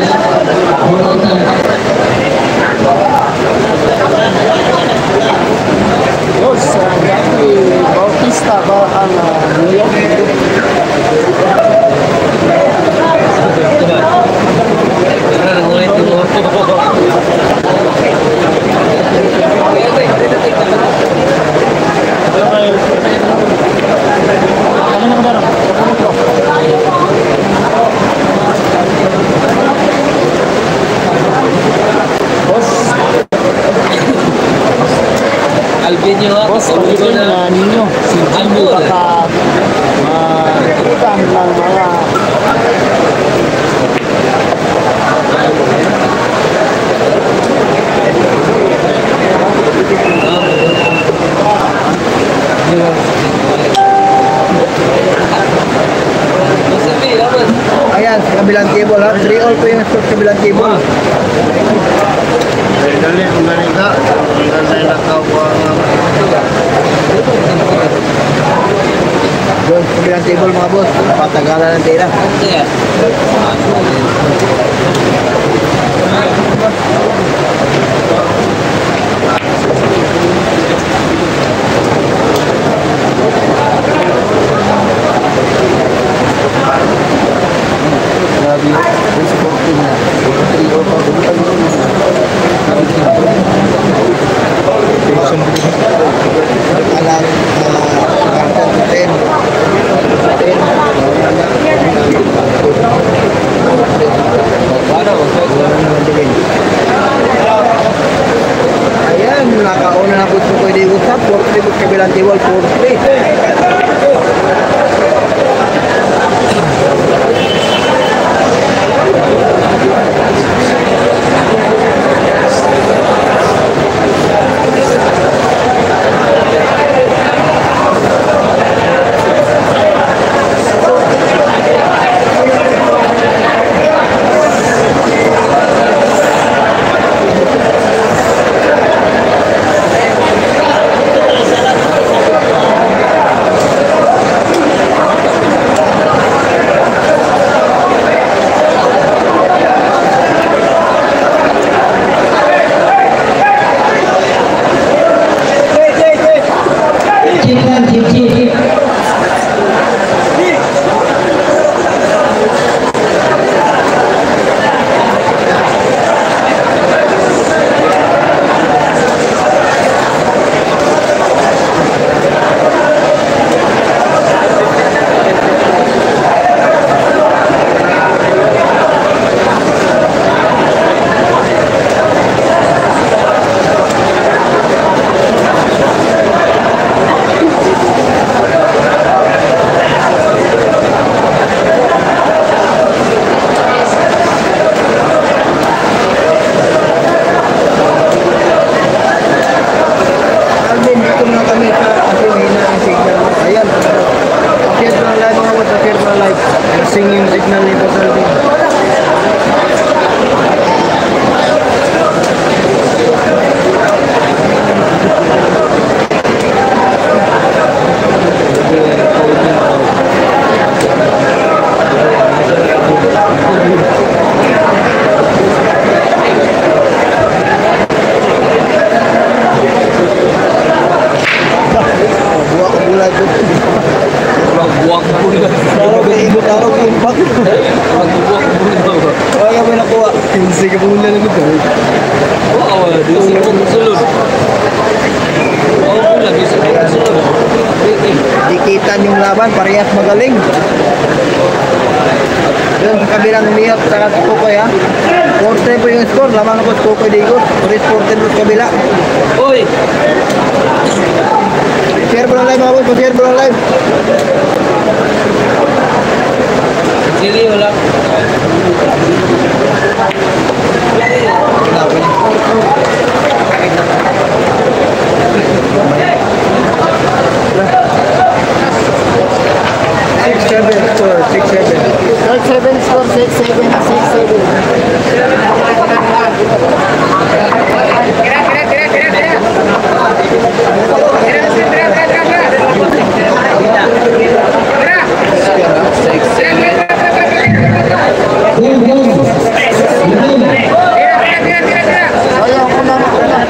Los, Bautista ba ang New York? Boss, pagkitin na ninyo si Jimmy baka makikitan ng mga Ayan, sa kabilang table ha. 3-all po yung score sa kabilang table. dali kung ganita dali nakawa Doon sa kabilang table mga boss. Patagalan ng tira. grabe yung sporting na 3-0 pa Alam, karton 10. Ayan, nakauna na po ito ko hindi usap. 4-3 po sa kabilang table. 4-3. kabulan lang ito. Oo, sulod. Oo, lagi sa sulod. Dikitan yung laban, parehas magaling. Doon sa kabilang umihap sa Tukoy ha. 4-3 po yung score, lamang na po sa Tukoy Digos. 3-4 po sa kabila. Uy! Share bro live mga boss, share bro live. Sili, wala. Score 6-7. 6-7 score, 6-7 na 6-7. Ayaw ko na.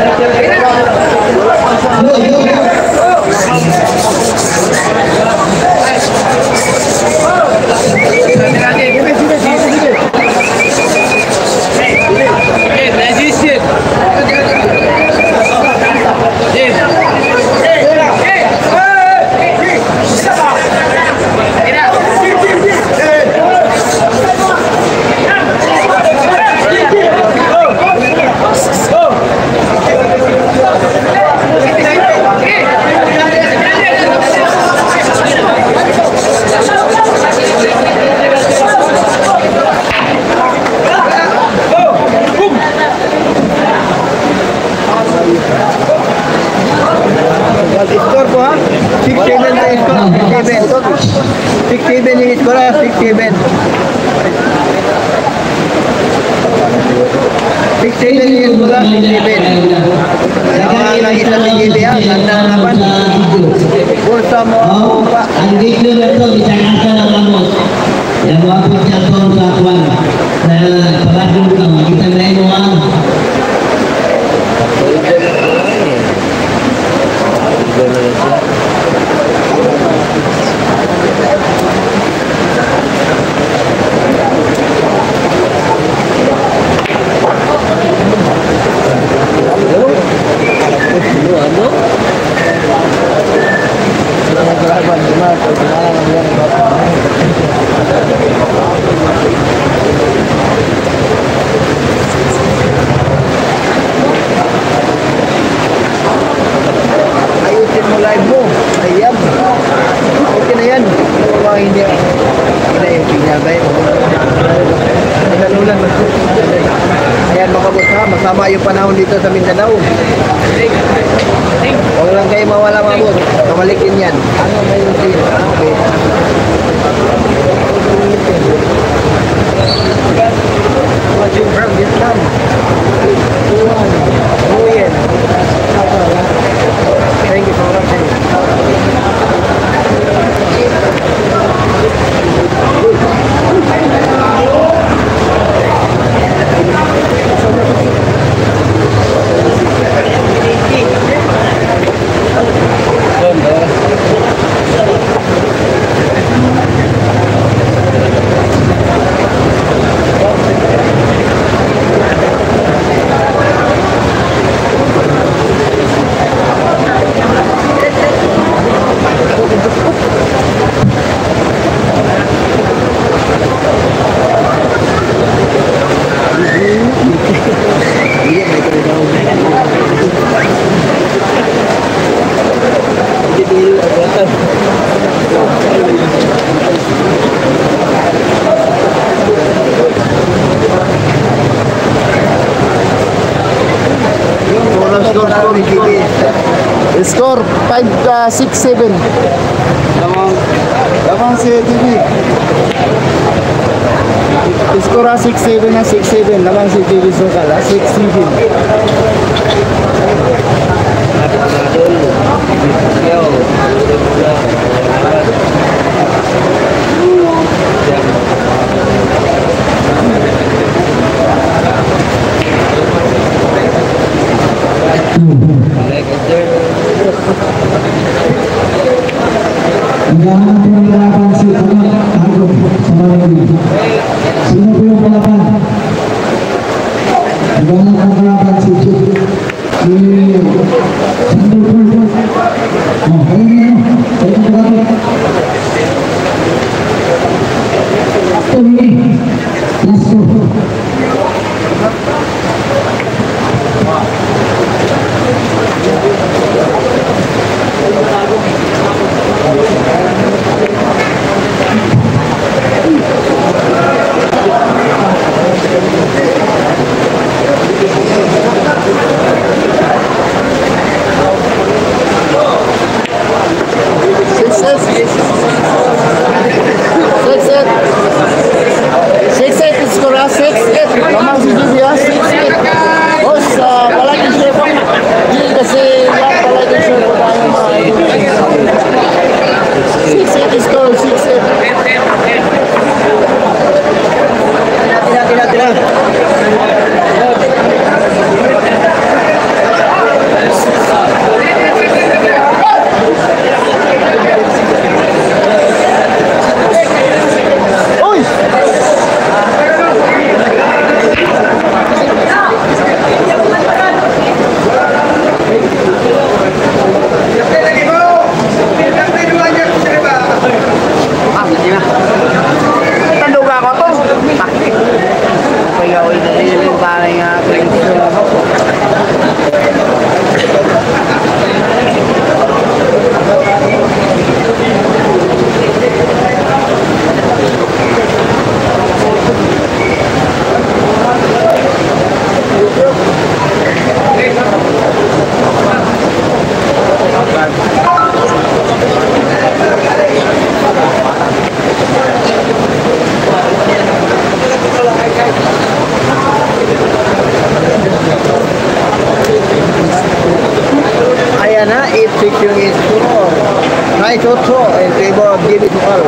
Score po ha. 6-7 na yung score. 6-7 yung score ha. 6-7. 6-7 yung score ha. 6-7. Ang lang isa si GB ha. Ganda na naman. Bulsa mo ako pa. Ang dito na ito, isang asa ng Ramos. Yang wapit siya ito sa kwan. Sa paradong ka, makita na mo ha. Ayusin mo live mo. Ayan. Okay na yan. Mga hindi yung pinabay. Nalulan. Ayan mga boss ha. Masama yung panahon dito sa Mindanao. Huwag lang kayo mawala mga boss. Kamalikin yan. Ano ba yung team? Okay. Watching from Vietnam. Nguyen. Thank you for watching. Score 5-6-7. Lamang si TV. Score 6-7 na 6-7. Lamang si TV Sokal 6-7. Jangan penggerakan si Agung sama lagi. Sino po yung palapan? Gimana kelaban suci? Ini sandal. Oh, ini berapa? Ini langsung. Fixing is nice also in favor of Jimmy Tual.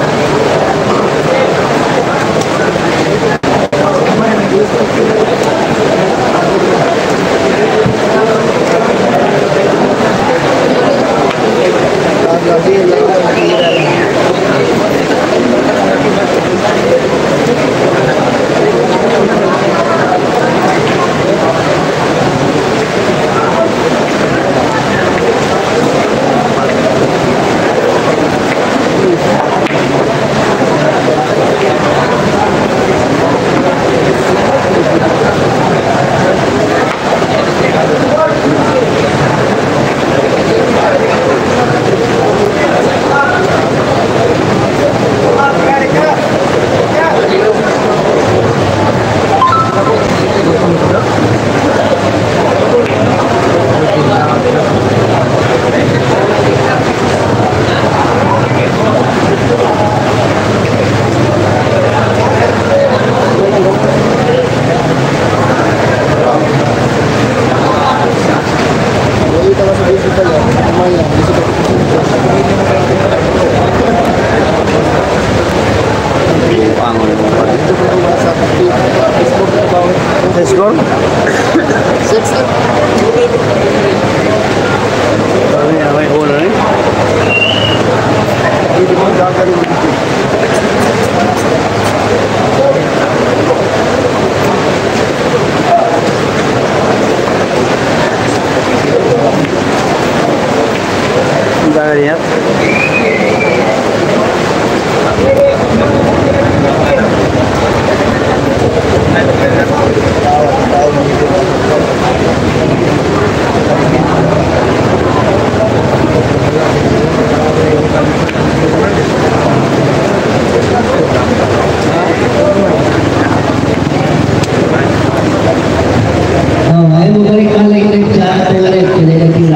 Score? 6. May ulo rin. Hindi mo gagawin mo dito. Ang gagawin niya? Ayo balik balik ke cara balik ke dalam kita.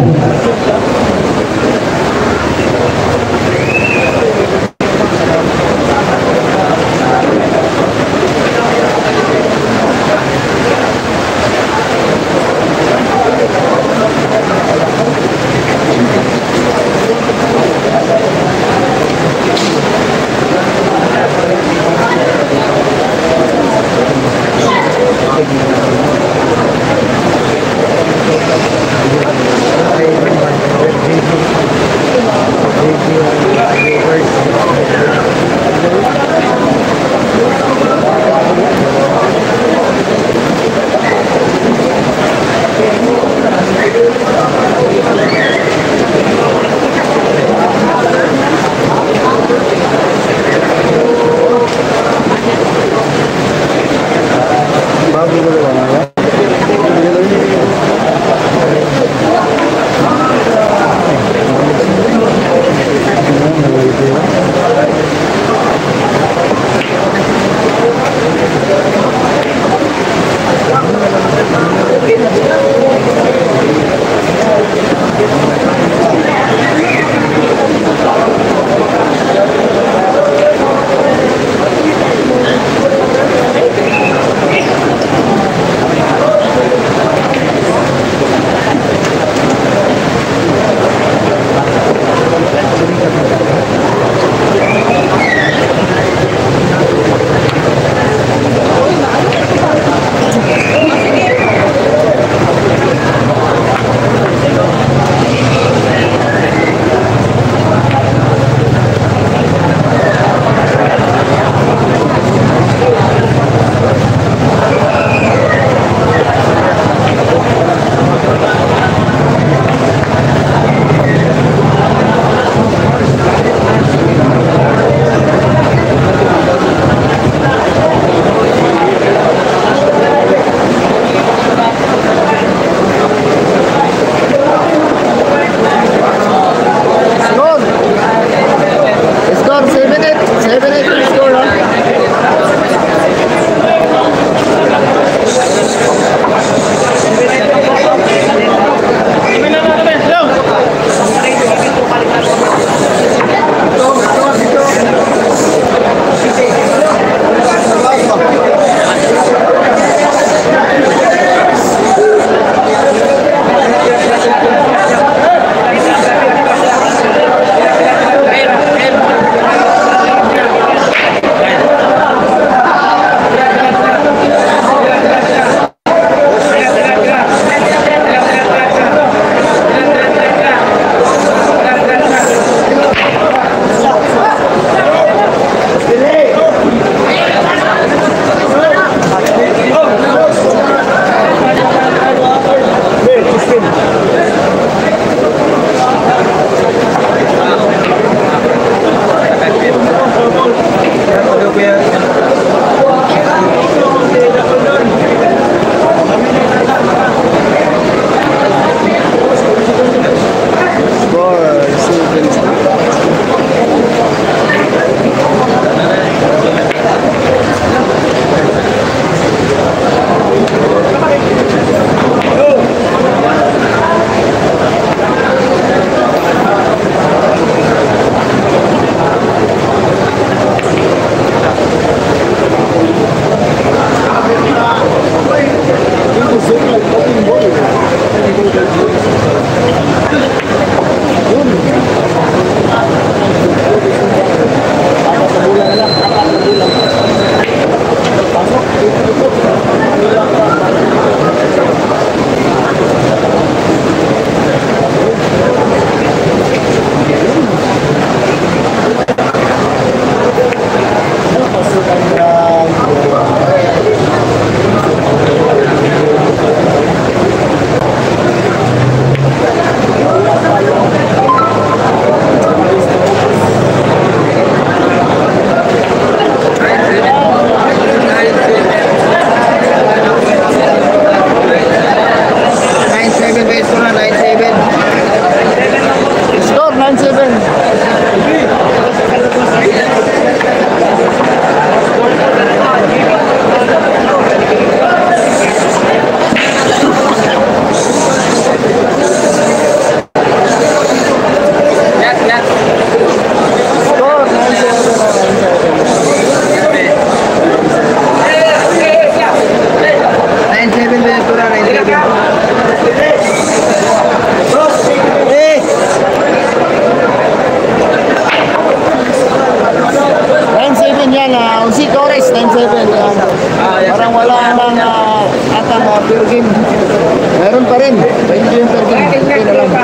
Meron pa rin. 20 yung per game. Okay na lang.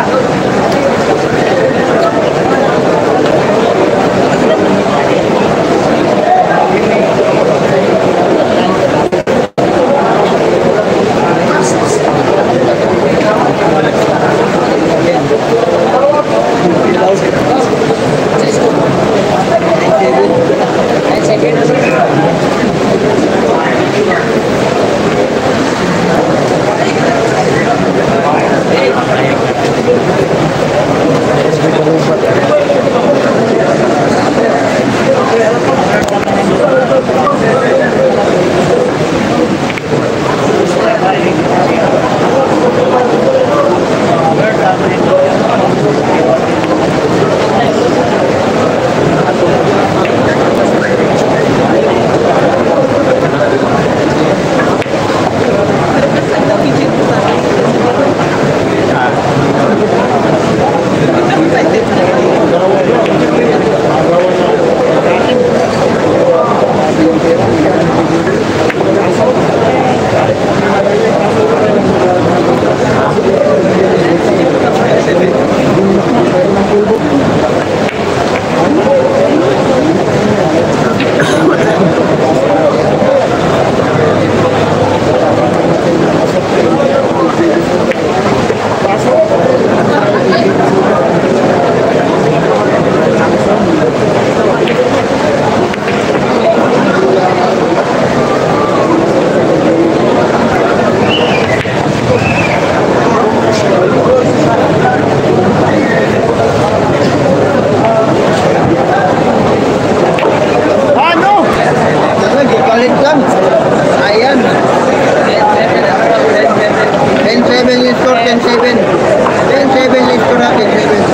Palit lang. Ayan. 10-7 yung score, 10-7. 10-7 yung score natin,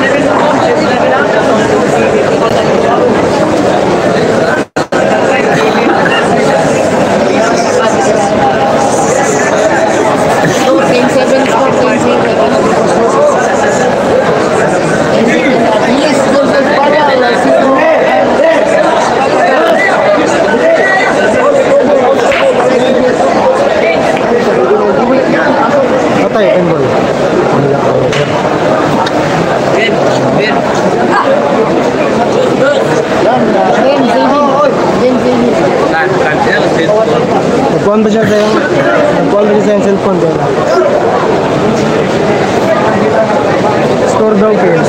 7. Nagkuhan ba siya sa yung cellphone doon? Score daw kayo.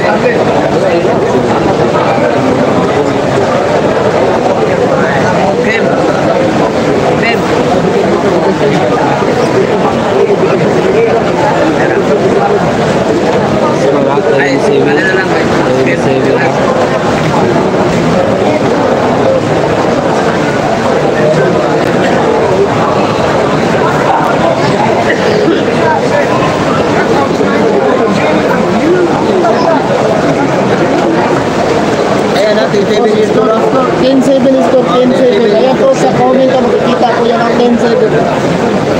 Ayan po sa comment, makikita ko yan ang 10-7.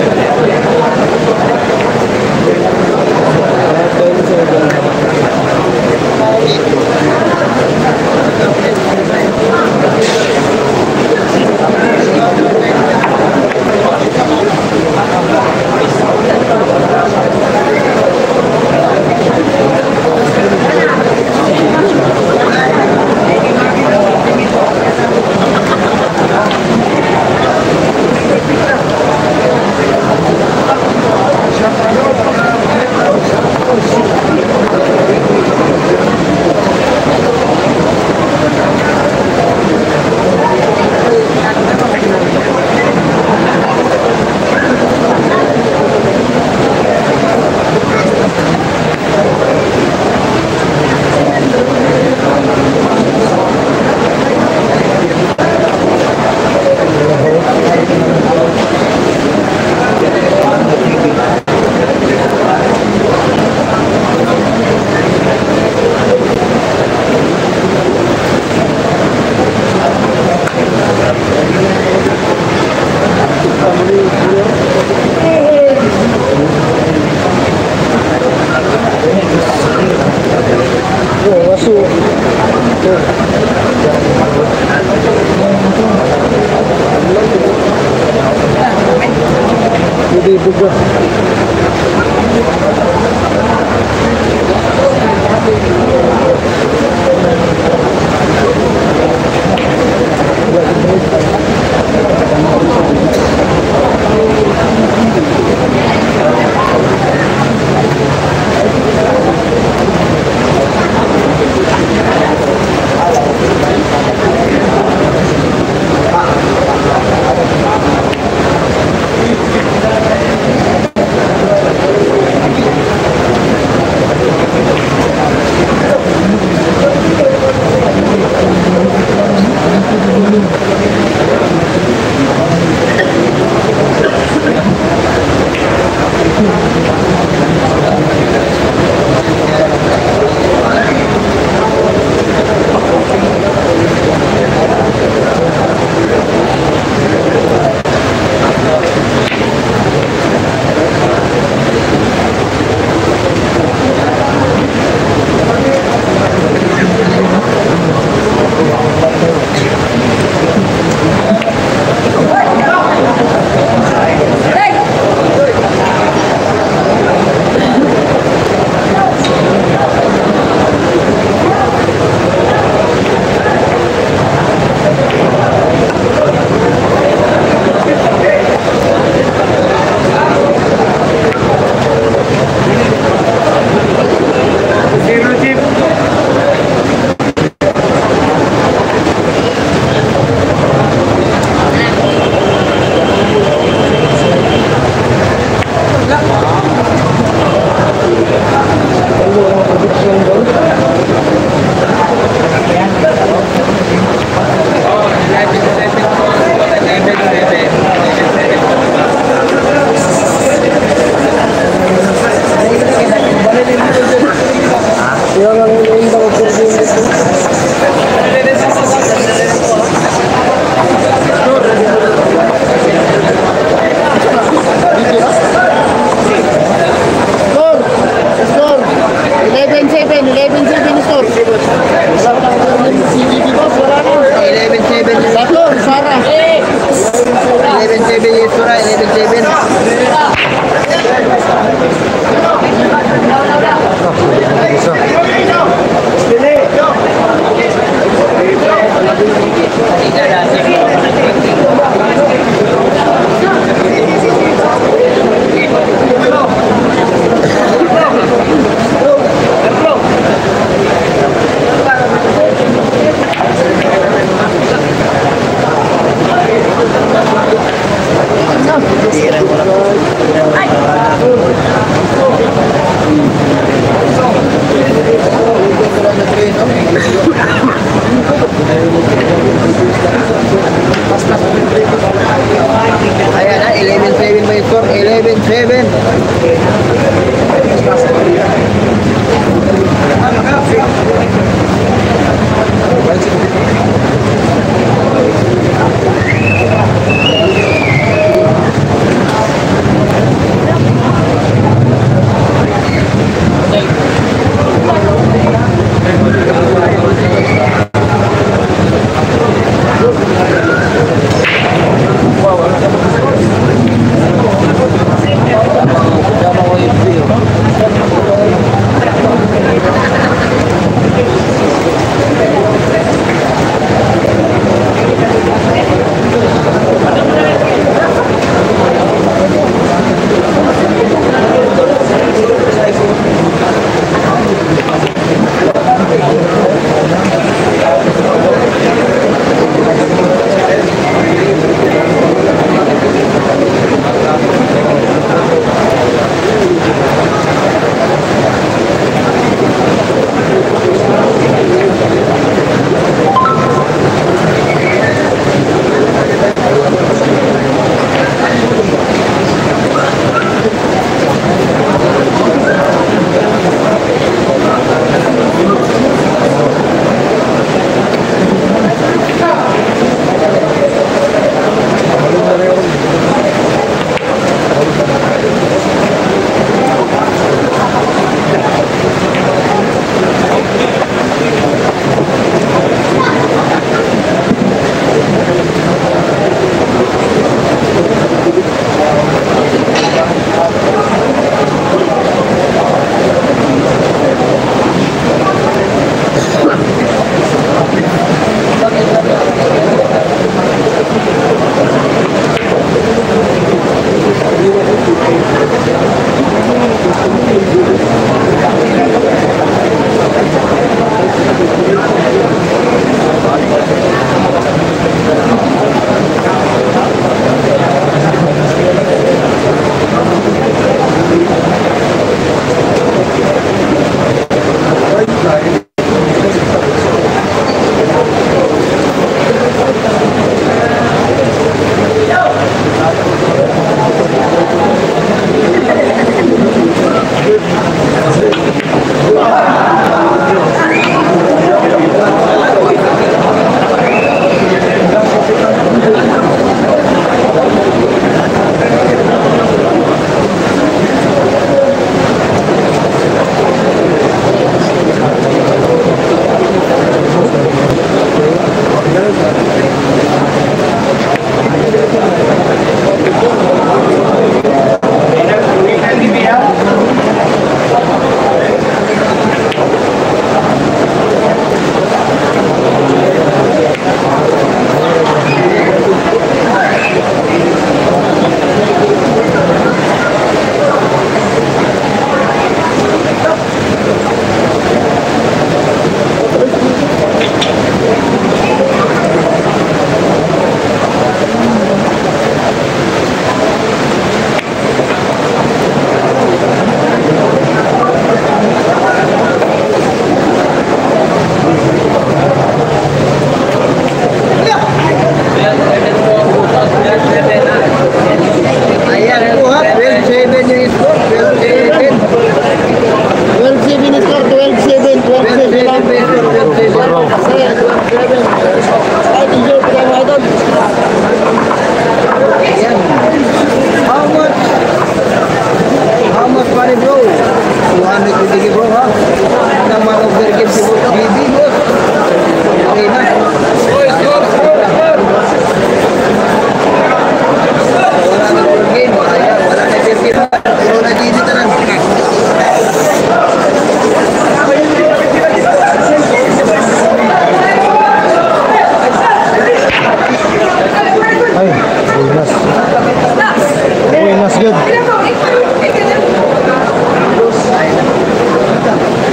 good.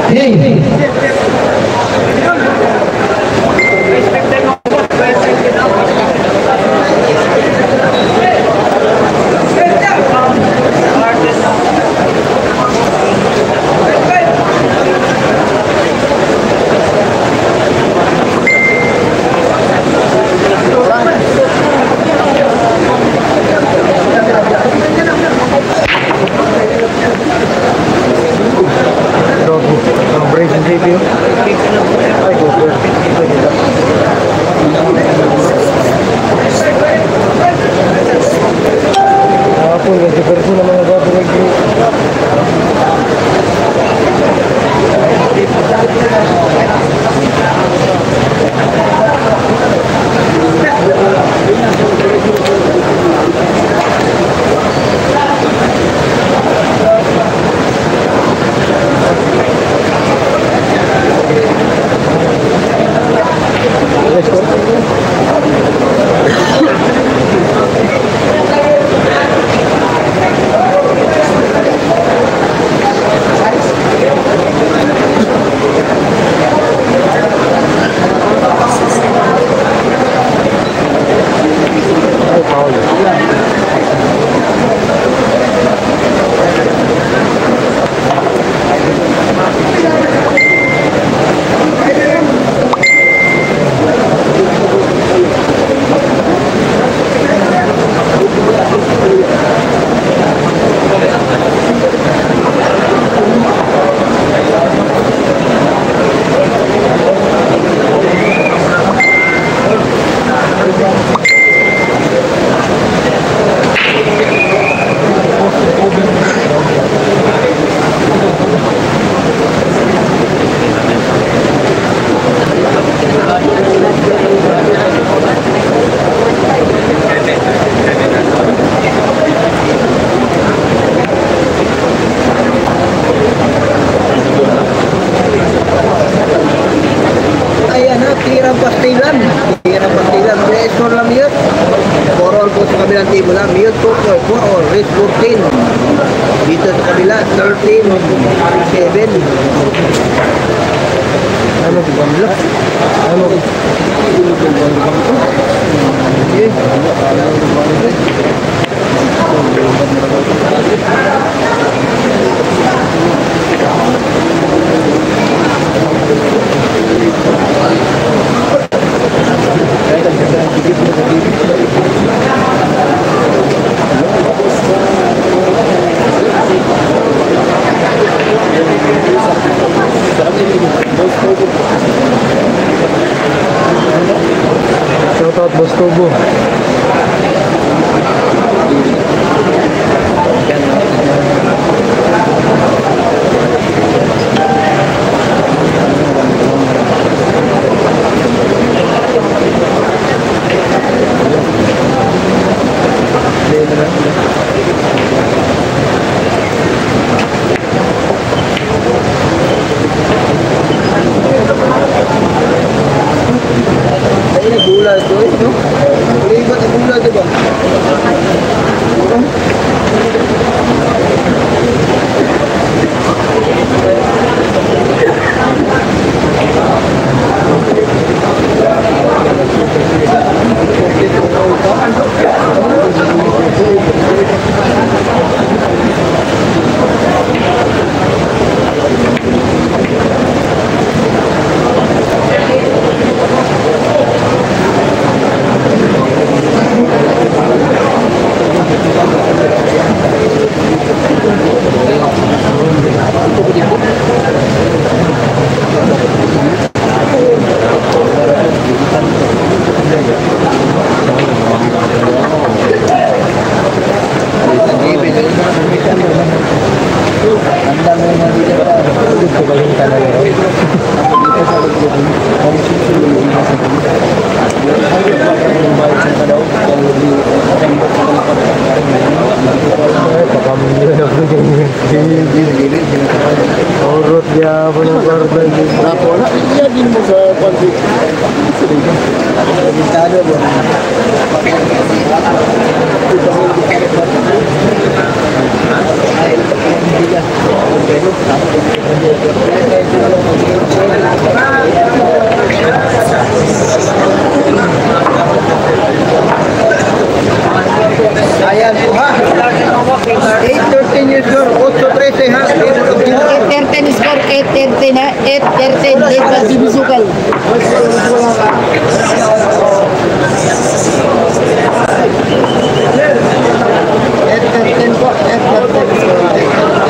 Hey! Celebration review. Ay, go for it. Hapon, kasi perso na mga gato nag-group. Tirang pastilan. Tirang pastilan. Kaya score lang yun. 4 all po sa kabilang team lang. Mute po po. 4 all. Race 14. Dito sa kabila. 13. 7. Ano di ba nila? Ano? Shout out Boss Tobo. Gula itu, no? Libat gula tu bang. Urut dia punya korban. Berapa nak dia di musa konflik? Kita ada buat. continue score 8-13 ha. 8-13 score, 8-13 ha. 8-13, lead by GB Sukal. 8-13 po, 8-13 score.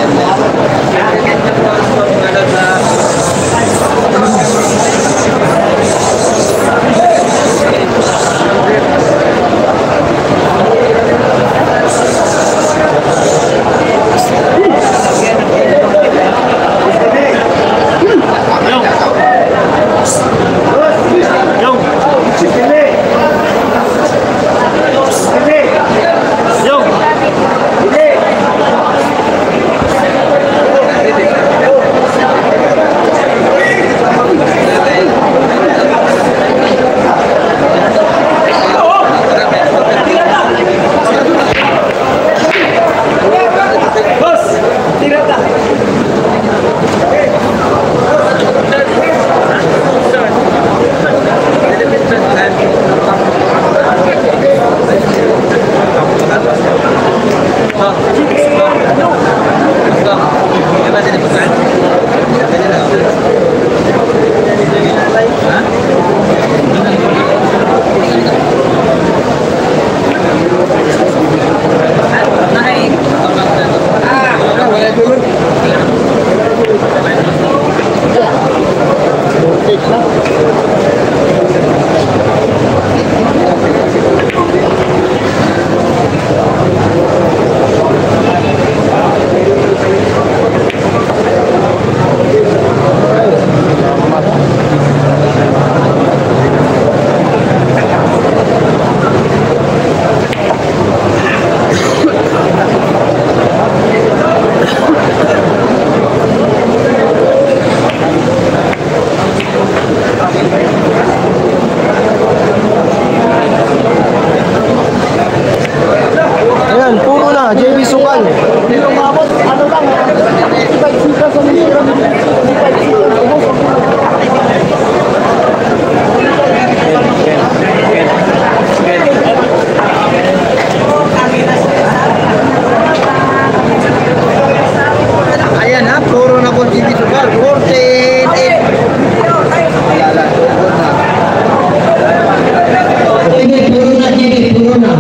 JB Sukal. Dito mabot, ano lang, sika sa mga Ayan ha, puro na po JB Sukal. 14-8. Alala, puro na. Puro na.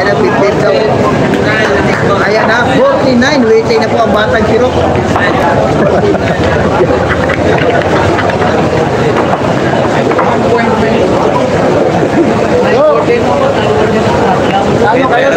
na 15 daw. Ayan na, 49. Waiting na po ang batang sirok. Ano kayo?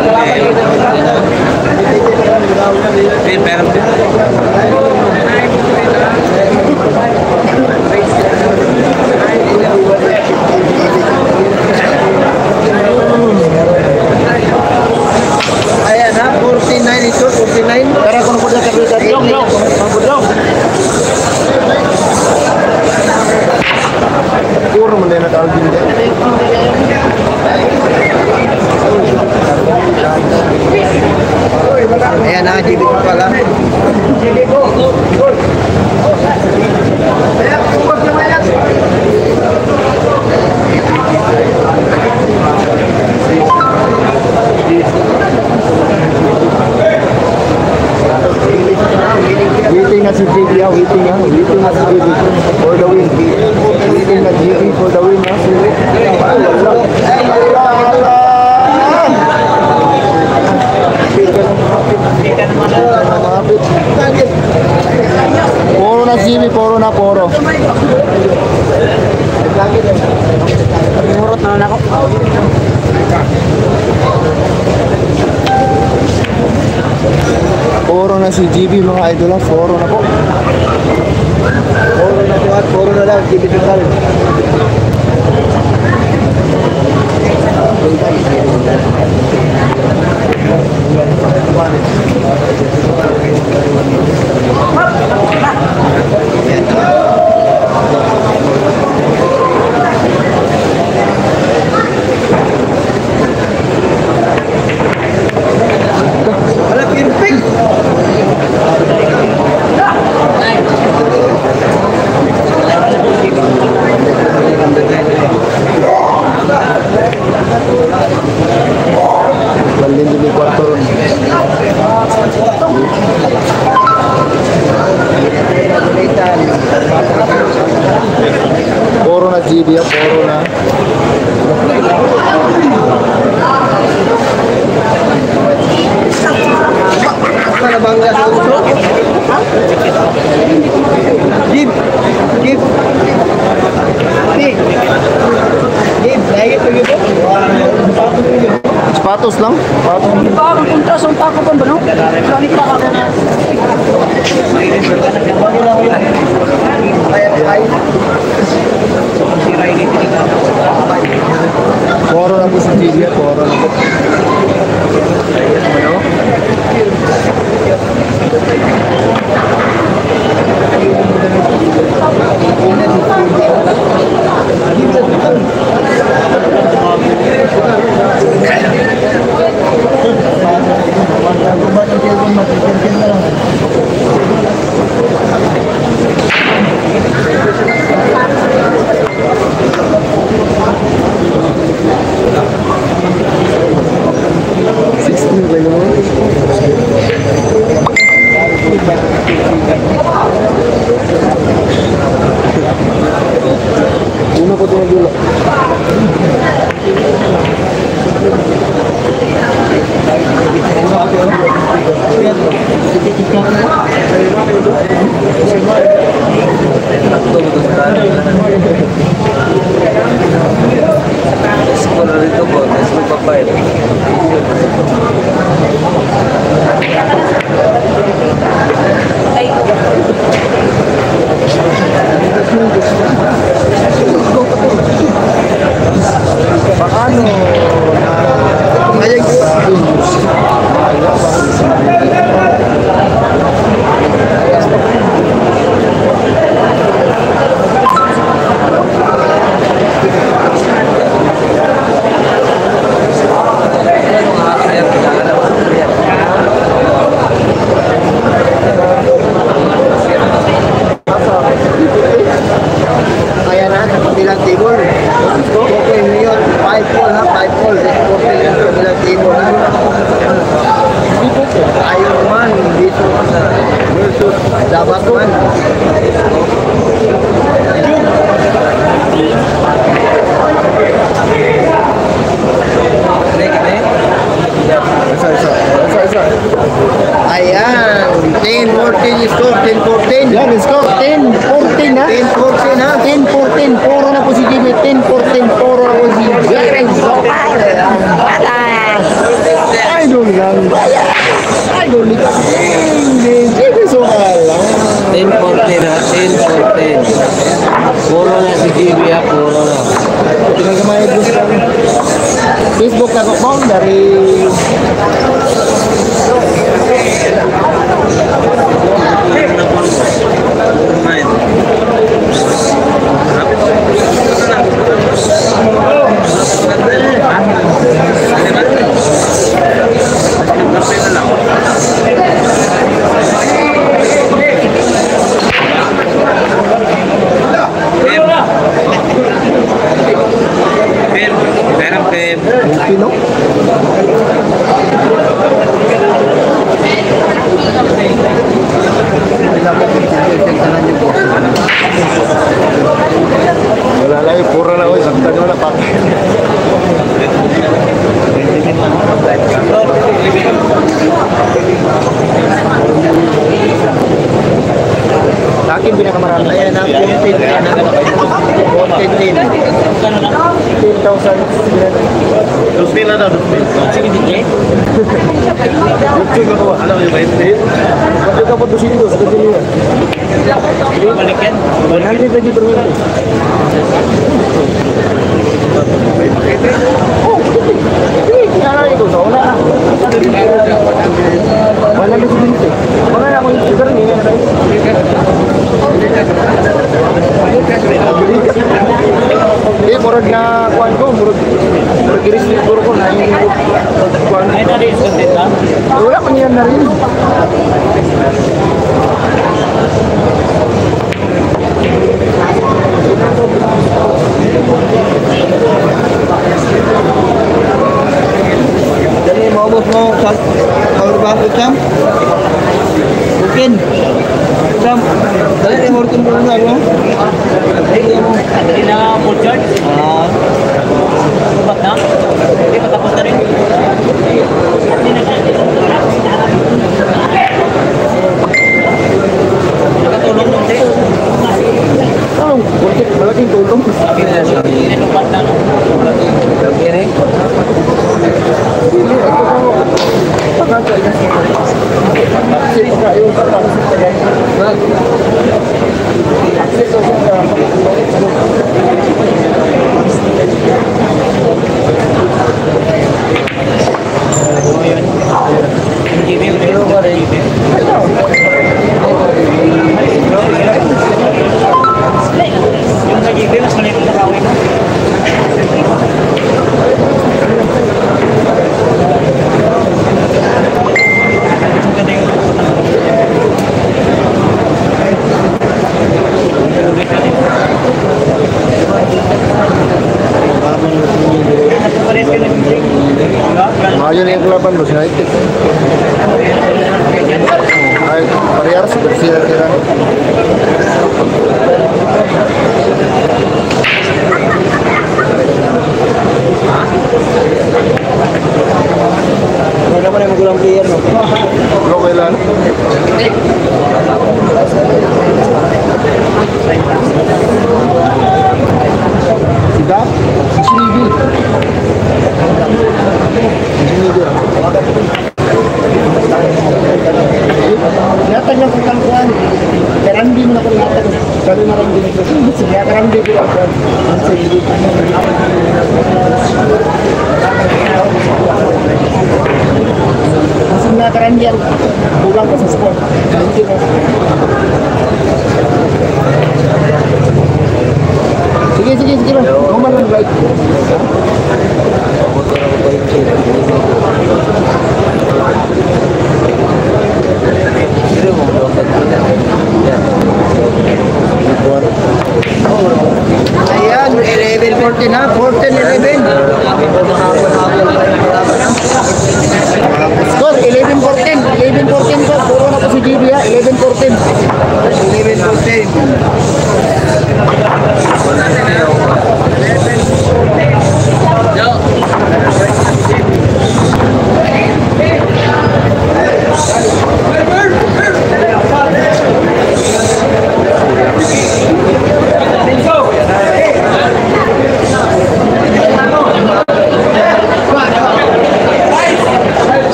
Ayan na, 49 ito, 49. Tara kung po sa kabila. Yung. Puro mo na yung nag-alvin din. Ayan na, GB ko pala. Waiting na si JB, waiting na si JB for the win. Waiting na JB for the win, Poro na JB, poro na poro. Murot na ako. Poro na si GB mga idol, poro na po. Puro na po at puro na lang, GB total. Wala, perfect! Baldin dili kwarto ron. Poro na GB, poro na. Para bangga sa uso? Give! Give! Give! Lagi ito yun po? Sapatos lang? Sapatos. Ang punta sa tako pa ba no? Ganit pa ka na. Poro na po si GB, poro na po. Una po ito dulu. Sekolah itu kok, sekolah papa itu. Paano Ayang kaya na sa kabilang table. Okay, ngayon, 5-4 ha, 5-4. Sporting lang sa kabilang table ha. Iron Man versus Dabatman. score 10-14. Yan, score 10-14 ha. 10-14 ha. 10-14. Puro na po si Jimmy. 10-14. Puro na po si Jerry Zopal. Idol lang. Idol ni Jimmy Zopal. 10-14 ha, 10-14. Puro na si GB ha, puro na. Pinagamay Diyos lang. Facebook na ko dari Pino. wala lang, puro na ko. Saktan mo na pati. Sa akin pinakamarami. Ayan na, 14 na. 14 din. 10,000. Dusmin na daw, dusmin. Sige, sige. YouTube ako. Alam mo yung 20? Bakit ka po doon dito? Sa kanila. Balik yan. 100 lagi per minute. Oh, kaya ito sa una. Wala na dito. Wala na akong sugar ni. Eh, murag na kuan ko, murag iris ni puro ko na yung kuan. Ay, na-raise content ha? Wala pa niyan na rin. Dali, maubos mo sa power bank ko, Cham. Bukin. Cham, dali, hortin mo na lang. Hindi na full charge. Ah, Subat na. Hindi patapos na rin. Nakatulong nun din. Anong, malaking tulong. Nilupat na. lagi ni. Hindi, ito ka mo. Pagkasa, Kasi pa yung Yung nag-ibig, mas maliit na kawin mo. Mayo na yung kulaban mo, United. Ay, parehar sa Garcia kira. Ano naman yung magulang player, no? Okay lang. Sida? Sinibi. Natag na kung kalkuan. Karandi mo na kung natag. Kali na rin din ito. Sige, karandi ko lang. Sige. Masing na karandi yan. Kulang ko sa sport. Hindi na. Sige, sige, sige lang. Normal lang, right? Ayan, 11-14 ha. 14-11. Score, 11-14. 11-14 ko. Puro na po si GB ha. 11-14. 11-14.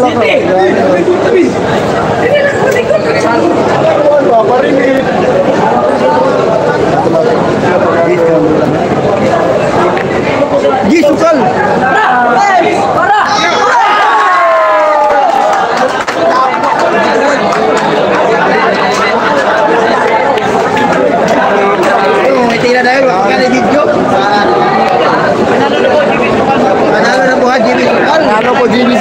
ako. Paparinig. Gisukal. May tira dahil kaya video. Panalo na po ha, Jimmy Sukal. Ano po, Jimmy